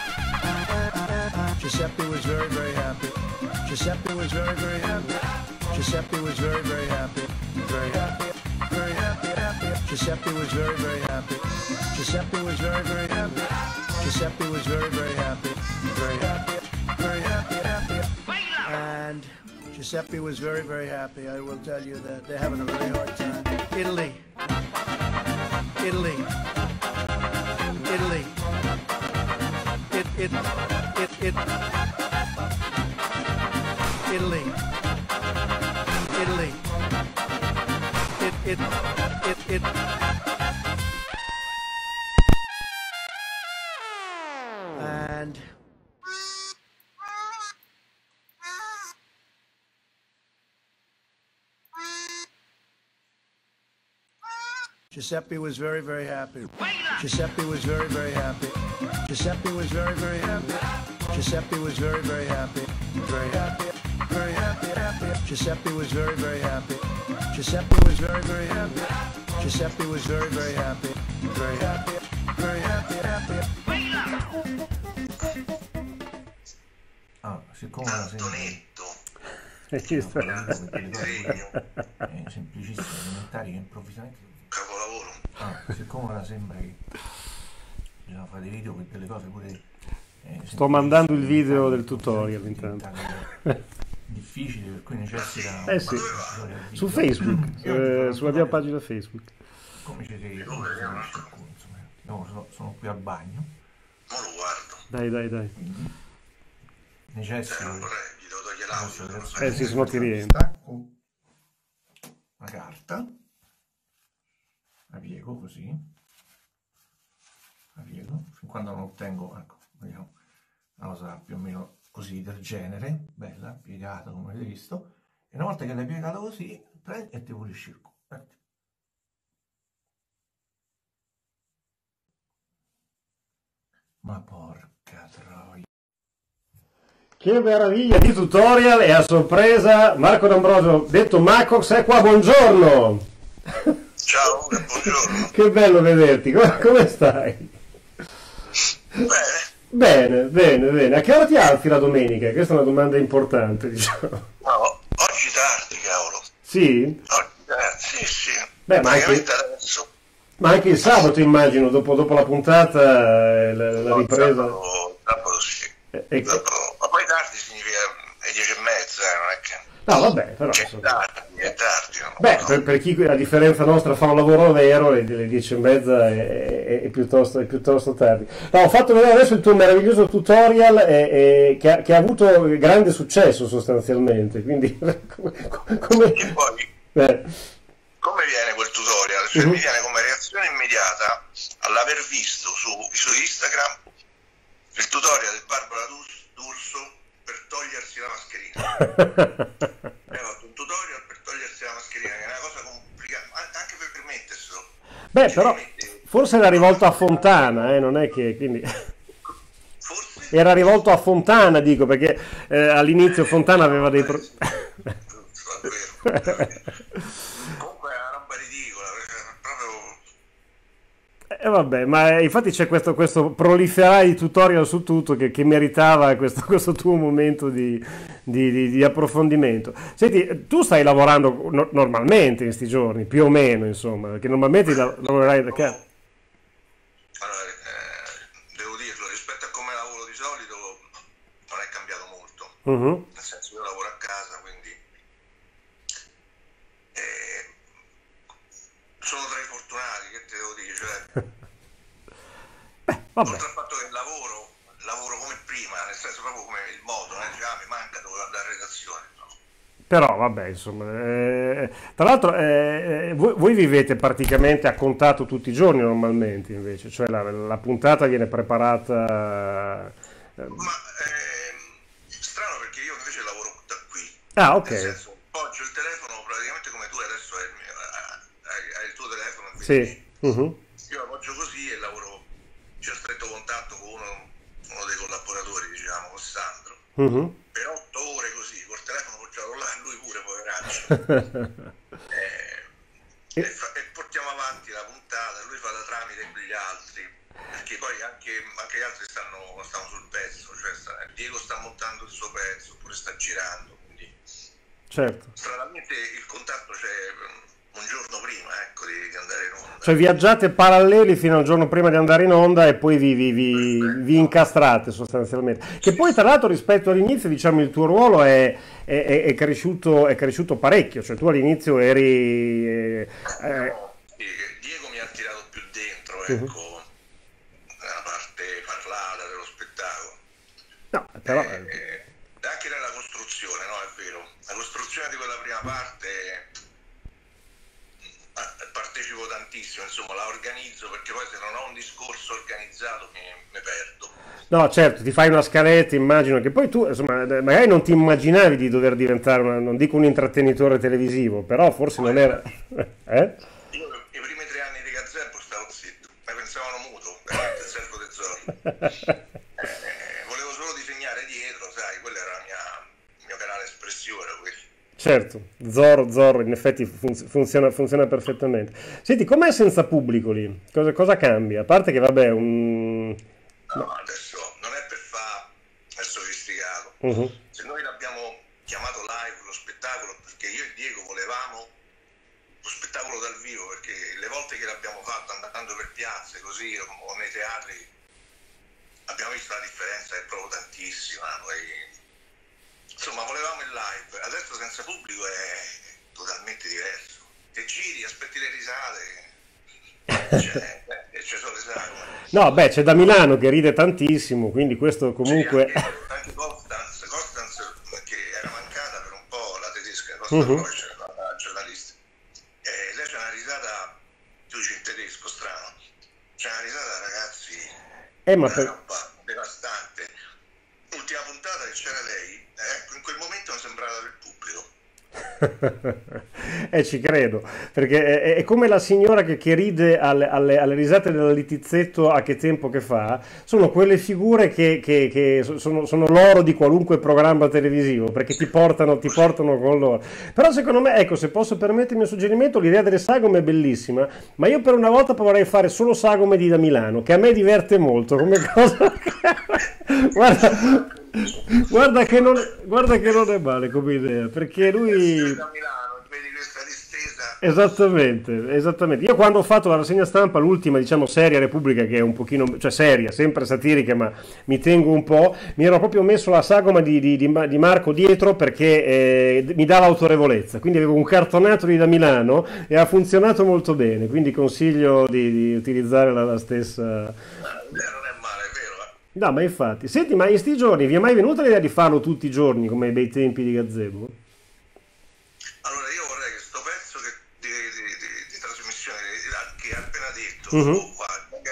and Giuseppe was very very happy. Giuseppe was very very happy. Giuseppe was very, very happy. Very happy. Very happy. Happy. Giuseppe was very, very happy. Giuseppe was very, very happy. Giuseppe was very, very happy. Very happy. Very happy. Happy. And Giuseppe was very, very happy. I will tell you that they're having a very hard time. Italy. Italy. Italy. It, it, it, it. Italy. Italy. It, it, it, it. And Giuseppe was very, very happy. Giuseppe was very, very happy. Giuseppe was very, very happy. Giuseppe was very, very happy. Very happy. Very happy. Happy. Giuseppe was very, very happy. Giuseppe was very, very happy. Giuseppe was very, very happy. Very happy. Very happy. Happy. Ah, siccome la sembra E ci sta. eh, semplicissime, elementari che improvvisamente Capolavoro. ah, siccome la sembra che bisogna fare dei video per delle cose pure eh, Sto mandando il video del semplici, tutorial diventa intanto. difficile, per cui necessita Eh sì, un tutorial video. su Facebook, eh, sulla mia pagina Facebook. Come c'è che io non so, insomma, io sono, sono qui al bagno, Ma lo guardo. Dai, dai, dai. quindi Se necessito non vorrei, gli devo togliere adesso l'audio. adesso Eh sì, se no ti rientra. stacco la carta, la piego così, la piego fin quando non ottengo, ecco, vediamo una cosa più o meno così del genere, bella, piegata come avete visto, e una volta che l'hai piegata così, prendi e ti pulisci il culo. Ma porca troia. Che meraviglia di tutorial, e a sorpresa Marco D'Ambrosio, detto Macox, è qua, buongiorno! Ciao, e buongiorno. Che bello vederti, come, come stai? Bene, Bene, bene, bene. A che ora ti alzi la domenica? Questa è una domanda importante, diciamo. no, oggi tardi, cavolo. Sì? Oggi tardi, sì, sì. Beh, ma anche, Praticamente adesso. ma anche il sabato immagino, dopo, dopo la puntata, eh, la, la No, ripresa. Sabato, sabato sì. E- e- Sabato- ma poi tardi significa le dieci e mezza, eh, non è che. No, vabbè, però. Che è insomma. tardi, è tardi. No? Beh, No. per, per chi a differenza nostra fa un lavoro vero, le, le dieci e mezza è, è- è piuttosto, è piuttosto tardi. No, ho fatto vedere adesso il tuo meraviglioso tutorial eh, eh, che, ha, che ha avuto grande successo sostanzialmente, quindi come... come- E poi, eh, come viene quel tutorial? Cioè, Mhm. mi viene come reazione immediata all'aver visto su, su Instagram il tutorial di Barbara D'Urs- D'Urso per togliersi la mascherina. Abbiamo fatto un tutorial per togliersi la mascherina, che è una cosa complicata, ma anche per permetterselo. Beh, Ci però permette- forse era rivolto a Fontana, eh, non è che... Quindi... Forse Era rivolto a Fontana, dico, perché eh, all'inizio Fontana aveva dei problemi. Giusto, è vero. Comunque è una roba ridicola, perché proprio. E vabbè, ma eh, infatti c'è questo, questo proliferare di tutorial su tutto che, che meritava questo, questo tuo momento di, di- di- di approfondimento. Senti, tu stai lavorando no- normalmente in questi giorni, più o meno, insomma, perché normalmente la- lavorerai da casa. Allora, eh, devo dirlo, rispetto a come lavoro di solito non è cambiato molto, Mhm. nel senso io lavoro a casa, quindi eh, sono tra i fortunati, che te devo dire, cioè, Vabbè, oltre al fatto che lavoro, lavoro come prima, nel senso proprio come il modo, eh, dice, ah, mi manca, devo andare a redazione, no. però vabbè, insomma. eh, tra l'altro, eh, eh, voi, voi vivete praticamente a contatto tutti i giorni normalmente, invece, cioè la, la puntata viene preparata. eh, Ma ehm, strano perché io invece lavoro da qui. Ah, Nel ok. senso, poggio il telefono praticamente come tu adesso hai il, mio, hai, hai il tuo telefono e Sì. vedi. Mhm. Io la poggio così e lavoro, c'è stretto contatto con uno, uno dei collaboratori, diciamo, con Sandro. Mhm. Per otto ore così, col telefono poggiato là, e lui pure, poveraccio. Eh, e, fa- e portiamo avanti la puntata, lui fa da tramite per gli altri, perché poi anche, anche gli altri stanno, stanno sul pezzo, cioè sta- Diego sta montando il suo pezzo, oppure sta girando, quindi certo. Stranamente il contatto c'è un giorno prima, ecco, di, di andare in onda. Cioè viaggiate paralleli fino al giorno prima di andare in onda e poi vi, vi, vi, vi incastrate sostanzialmente. Che poi tra l'altro rispetto all'inizio, diciamo, il tuo ruolo è, è, è, cresciuto, è cresciuto parecchio, cioè tu all'inizio eri... Eh, eh... Diego mi ha tirato più dentro, ecco, uh-huh. nella parte parlata dello spettacolo. No, però... Eh, eh, anche nella costruzione, no, è vero. La costruzione di quella prima parte partecipo tantissimo, insomma, la organizzo, perché poi se non ho un discorso organizzato mi, mi perdo. No, certo, ti fai una scaletta, immagino che poi tu, insomma, magari non ti immaginavi di dover diventare, una, non dico un intrattenitore televisivo, però forse non era... eh? Io i primi tre anni di Gazebo stavo zitto, mi pensavano muto, veramente il servo del Zorro. Eh, volevo solo disegnare dietro, sai, quello era la mia, il mio canale espressione, quello. Certo, Zorro, Zorro, in effetti fun- funziona, funziona perfettamente. Senti, com'è senza pubblico lì? Cosa, cosa cambia? A parte che, vabbè, un... No, adesso non è per fare il sofisticato. Uh-huh. Se noi l'abbiamo chiamato live lo spettacolo, perché io e Diego volevamo lo spettacolo dal vivo, perché le volte che l'abbiamo fatto andando per piazze, così, o nei teatri, abbiamo visto la differenza, è proprio tantissima. Noi... Insomma, volevamo il live, adesso senza pubblico è totalmente diverso. Te giri, aspetti le risate, cioè, e ci sono risate. No, beh, c'è da Milano che ride tantissimo, quindi questo comunque... Sì, anche, anche Constance, Constance, che era mancata per un po', la tedesca, Costa uh-huh. Croce, la, la giornalista. E lei c'è una risata, tu dici in tedesco, strano, c'è una risata, ragazzi, eh, ma una per... roba devastante. L'ultima puntata che c'era lei, ecco, in quel momento mi sembrava del pubblico. eh, ci credo, perché è, è come la signora che, che ride alle, alle, alle risate della Littizzetto a Che tempo che fa, sono quelle figure che, che, che sono, sono l'oro di qualunque programma televisivo, perché ti portano, ti portano con loro. Però secondo me, ecco, se posso permettermi un suggerimento, l'idea delle sagome è bellissima, ma io per una volta vorrei fare solo sagome di da Milano, che a me diverte molto come cosa. Guarda, guarda, che non, guarda che non è male come idea, perché lui... Da Milano, vedi questa distesa? Esattamente, esattamente. Io quando ho fatto la rassegna stampa, l'ultima, diciamo, seria Repubblica, che è un pochino, cioè seria, sempre satirica, ma mi tengo un po', mi ero proprio messo la sagoma di, di, di Marco dietro perché eh, mi dava autorevolezza, quindi avevo un cartonato di da Milano e ha funzionato molto bene, quindi consiglio di, di utilizzare la, la stessa... No, ma infatti, senti, ma in sti giorni vi è mai venuta l'idea di farlo tutti i giorni come ai bei tempi di Gazebo? Allora io vorrei che sto pezzo che, di, di, di, di trasmissione che hai appena detto, uh-huh. qua,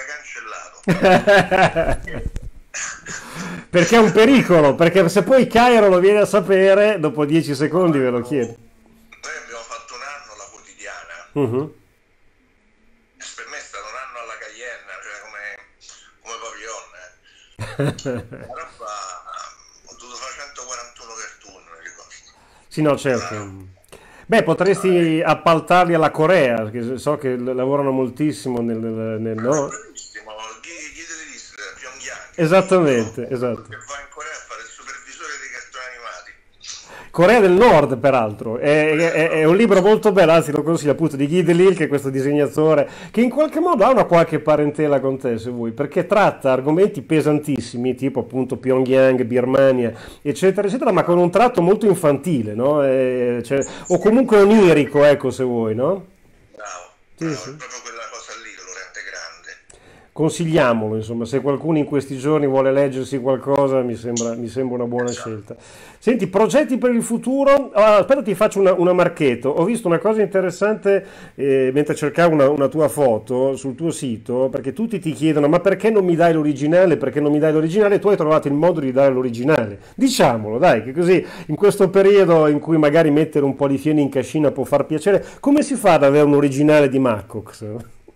venga cancellato. Perché è un pericolo, perché se poi Cairo lo viene a sapere, dopo dieci secondi ve lo chiedo. Noi abbiamo fatto un anno la quotidiana. Uh-huh. Per me è stato un anno alla Cayenne, cioè come, come Pavillon. La roba, ho dovuto fare centoquarantuno cartoon, mi ricordo. Sì, no, certo. Beh, potresti appaltarli alla Corea, che so che lavorano moltissimo nel... nel, nel no? Bravissimo, Guide di List, Pyongyang. Esattamente, esatto. Che va in Corea a fare il supervisore dei cartoni animati. Corea del Nord, peraltro, è, è, è un libro molto bello, anzi lo consiglio appunto di Guy Delisle, che è questo disegnatore, che in qualche modo ha una qualche parentela con te, se vuoi, perché tratta argomenti pesantissimi, tipo appunto Pyongyang, Birmania, eccetera, eccetera, ma con un tratto molto infantile, no? E, cioè, o comunque onirico, ecco, se vuoi, no? Bravo, Sì, bravo, sì. è proprio quella cosa lì che lo rende grande. Consigliamolo, insomma, se qualcuno in questi giorni vuole leggersi qualcosa, mi sembra, mi sembra una buona scelta. Senti, progetti per il futuro? Ah, aspetta, ti faccio una, una marchetta. Ho visto una cosa interessante eh, mentre cercavo una, una tua foto sul tuo sito, perché tutti ti chiedono, ma perché non mi dai l'originale? Perché non mi dai l'originale? Tu hai trovato il modo di dare l'originale. Diciamolo, dai, che così in questo periodo in cui magari mettere un po' di fieno in cascina può far piacere, come si fa ad avere un originale di Maccox?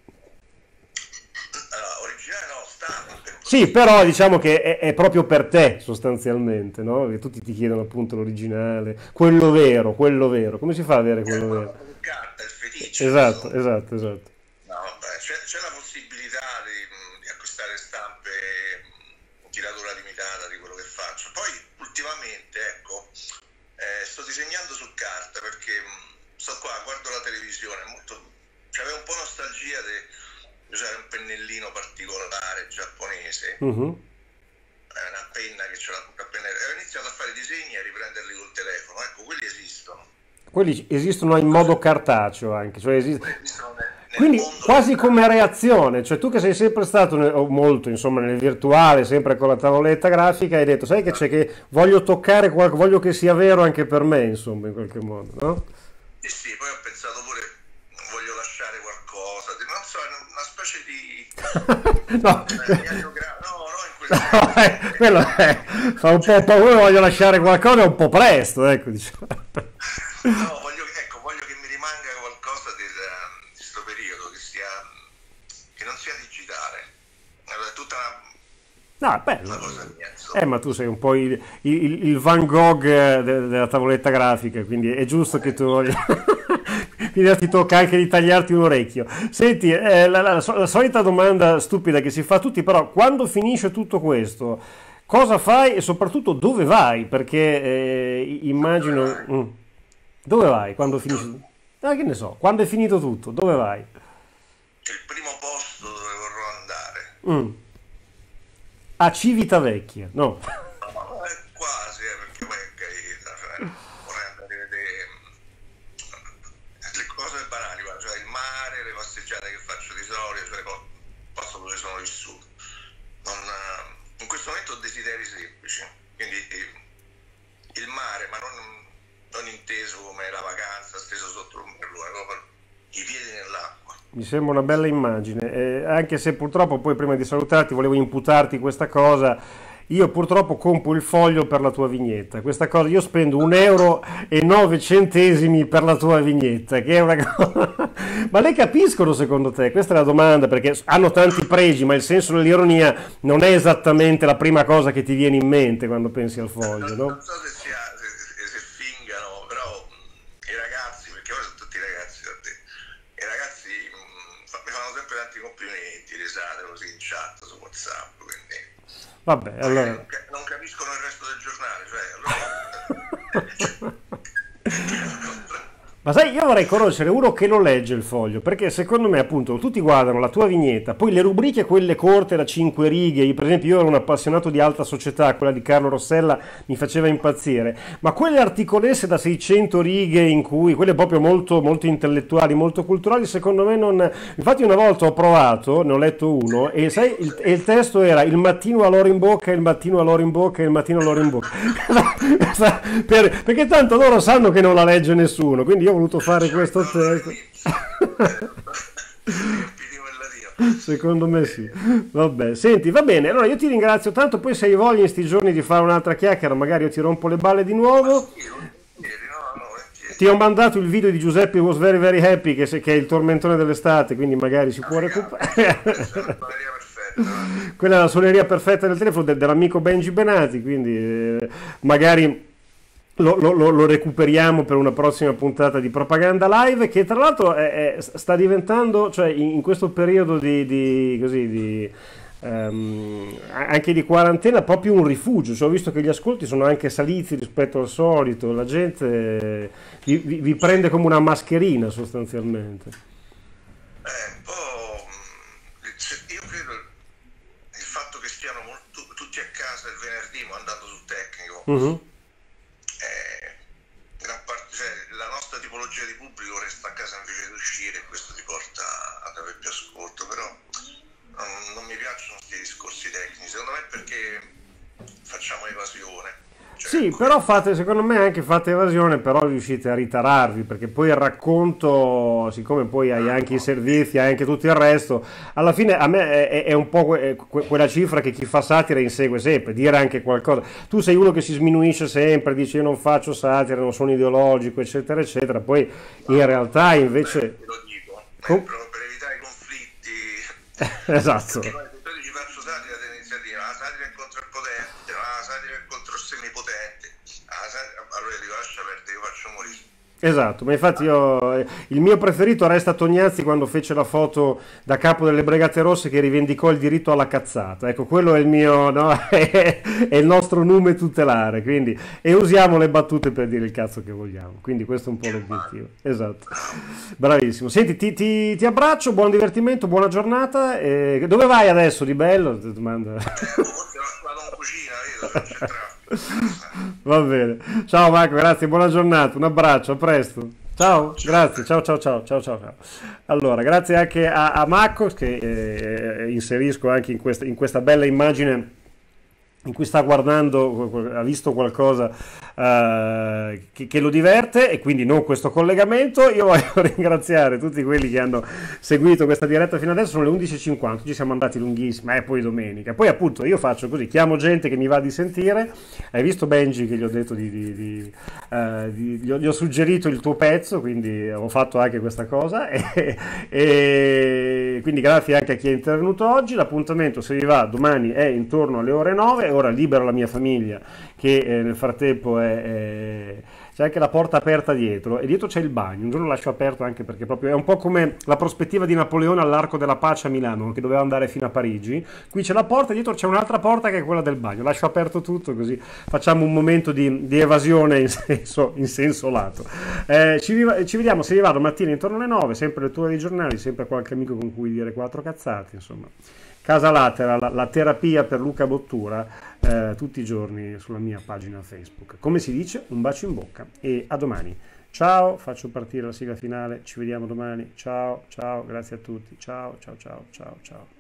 Sì, però diciamo che è, è proprio per te sostanzialmente, no? Che tutti ti chiedono appunto l'originale, quello vero, quello vero. Come si fa ad avere quello vero? Carta, il feticcio. Esatto, esatto, esatto. No, vabbè, c'è, c'è la possibilità di, di acquistare stampe in tiratura limitata di quello che faccio. Poi ultimamente, ecco, eh, sto sto disegnando su carta perché mh, sto qua, guardo la televisione, molto, c'avevo un po' nostalgia di usare un pennellino particolare giapponese, Mhm. eh, una penna che ce l'ha a pennello. E ho iniziato a fare disegni e a riprenderli col telefono. Ecco, quelli esistono. Quelli esistono in modo cartaceo anche, cioè esist- Quelli esistono nel, nel quindi mondo. quasi come reazione, cioè tu che sei sempre stato ne- o molto insomma nel virtuale, sempre con la tavoletta grafica, hai detto sai che c'è, che voglio toccare qualcosa, voglio che sia vero anche per me, insomma, in qualche modo, no? Sì, sì, poi ho pensato pure, voglio lasciare qualcosa, di- non so, una specie di... No, eh, diagra- no, no, in quel no, senso. eh, quello è, fa un po' paura, voglio lasciare qualcosa, è un po' presto, ecco, diciamo. No, voglio, ecco, voglio che mi rimanga qualcosa del, ehm, di questo periodo, che sia, che non sia digitale. Allora, è tutta una, No, è bello. una cosa mia, insomma. Eh, ma tu sei un po' il, il- il Van Gogh eh, de- della tavoletta grafica, quindi è giusto che tu voglia. Quindi ti tocca anche di tagliarti un orecchio. Senti, eh, la, la- la solita domanda stupida che si fa a tutti, però, quando finisce tutto questo, cosa fai e soprattutto dove vai? Perché eh, immagino... Mm. Dove vai quando finisce? Ah, che ne so, quando è finito tutto, dove vai? Il primo posto dove vorrò andare. Mm. A Civitavecchia, no? No, è quasi, eh, perché poi è carina, cioè, vorrei andare a vedere mm, le cose banali, guarda, cioè il mare, le passeggiate che faccio di solito, cioè il posto dove sono vissuto. Non, eh, in questo momento ho desideri semplici, quindi eh, il mare, ma non, non inteso come la vacanza steso sotto l'ombrellone, proprio i piedi nell'acqua. Mi sembra una bella immagine, eh, anche se purtroppo poi prima di salutarti volevo imputarti questa cosa, io purtroppo compro il foglio per la tua vignetta, questa cosa, io spendo un euro e nove centesimi per la tua vignetta, che è una cosa... Ma le capiscono secondo te? Questa è la domanda, perché hanno tanti pregi, ma il senso dell'ironia non è esattamente la prima cosa che ti viene in mente quando pensi al foglio, no? Non so se, sia, se, se, se fingano, però mh, i ragazzi, perché ora sono tutti ragazzi da te, i ragazzi mh, fa- mi fanno sempre tanti complimenti, risate così in chat su WhatsApp, quindi Vabbè, magari allora... non, ca- non capiscono il resto del giornale, cioè allora... Ma sai, io vorrei conoscere uno che lo legge il foglio, perché secondo me appunto tutti guardano la tua vignetta, poi le rubriche quelle corte da cinque righe, io, per esempio io ero un appassionato di alta società, quella di Carlo Rossella mi faceva impazzire, ma quelle articolesse da seicento righe in cui, quelle proprio molto, molto intellettuali, molto culturali, secondo me non... Infatti una volta ho provato, ne ho letto uno, e sai, il, e il testo era il mattino all'oro in bocca, il mattino all'oro in bocca, il mattino all'oro in bocca. Per- perché tanto loro sanno che non la legge nessuno, quindi io ho voluto fare questo testo. Secondo me sì. Vabbè, senti, va bene. Allora io ti ringrazio tanto. Poi se hai voglia in sti giorni di fare un'altra chiacchiera, magari io ti rompo le balle di nuovo. Ti ho mandato il video di Giuseppe Was Very Very Happy, che, se- che è il tormentone dell'estate, quindi magari si può recuperare. Quella è la suoneria perfetta del telefono de- dell'amico Benji Benati, quindi eh, magari lo, lo- lo- lo recuperiamo per una prossima puntata di Propaganda Live, che tra l'altro è- è- sta diventando, cioè in, in questo periodo di, di- così, di, ehm, anche di quarantena, proprio un rifugio. Cioè, ho visto che gli ascolti sono anche saliti rispetto al solito, la gente eh, vi, vi- vi prende come una mascherina sostanzialmente. Eh, un po', mh, se- io credo il fatto che stiano molto- tutti a casa il venerdì, ma andando sul tecnico, Mhm. eh, gran parte, cioè, la nostra tipologia di pubblico resta a casa invece di uscire, e questo ti porta ad avere più ascolto, però non, non mi piacciono questi discorsi tecnici, secondo me è perché facciamo evasione. Cioè, Sì, come- però fate, secondo me anche fate evasione, però riuscite a ritararvi, perché poi il racconto, siccome poi hai anche i servizi, hai anche tutto il resto, alla fine a me è, è- è un po' que- que- quella cifra che chi fa satira insegue sempre, dire anche qualcosa. Tu sei uno che si sminuisce sempre, dici io non faccio satira, non sono ideologico, eccetera, eccetera, poi in realtà invece... Te lo dico, eh, Com- proprio per evitare i conflitti. Esatto. Perché poi se tu dici faccio satira, te inizi a dire la satira è contro il potente, la satira è contro il semipotente, la satira- allora io dico lascia perdere, io faccio morire. Esatto, ma infatti io, eh, il mio preferito resta Tognazzi quando fece la foto da capo delle Brigate Rosse che rivendicò il diritto alla cazzata. Ecco, quello è il mio, no? È, è il nostro nume tutelare, quindi, e usiamo le battute per dire il cazzo che vogliamo. Quindi questo è un po' l'obiettivo. Esatto, bravissimo. Senti, ti, ti- ti abbraccio, buon divertimento, buona giornata. E dove vai adesso di bello? Ti domanda. Vado in cucina, io sono centrale. Va bene. Ciao Marco, grazie, buona giornata, un abbraccio, a presto. Ciao, grazie, ciao ciao ciao ciao ciao. ciao. Allora, grazie anche a, a Marco che eh, inserisco anche in questa, in questa bella immagine in cui sta guardando, ha visto qualcosa eh, che, che lo diverte e quindi non questo collegamento. Io voglio ringraziare tutti quelli che hanno seguito questa diretta fino adesso, sono le undici e cinquanta, ci siamo andati lunghissimi, e poi domenica. Poi appunto io faccio così, chiamo gente che mi va di sentire, hai visto Benji che gli ho detto di, di, di, eh, di- gli, ho, gli ho suggerito il tuo pezzo, quindi ho fatto anche questa cosa e, e quindi grazie anche a chi è intervenuto oggi. L'appuntamento, se vi va, domani è intorno alle ore nove. Ora libero la mia famiglia che eh, nel frattempo è, è- c'è anche la porta aperta dietro e dietro c'è il bagno, un giorno lo lascio aperto anche perché proprio è un po' come la prospettiva di Napoleone all'Arco della Pace a Milano che doveva andare fino a Parigi. Qui c'è la porta, dietro c'è un'altra porta che è quella del bagno, lascio aperto tutto così facciamo un momento di, di evasione in senso, in senso lato. Eh, ci, vi- ci vediamo, se vi va, domattina intorno alle nove, sempre lettura dei giornali, sempre qualche amico con cui dire quattro cazzate, insomma. Casa Latera, la, la terapia per Luca Bottura, eh, tutti i giorni sulla mia pagina Facebook. Come si dice, un bacio in bocca e a domani. Ciao, faccio partire la sigla finale, ci vediamo domani. Ciao, ciao, grazie a tutti. Ciao, ciao, ciao, ciao, ciao.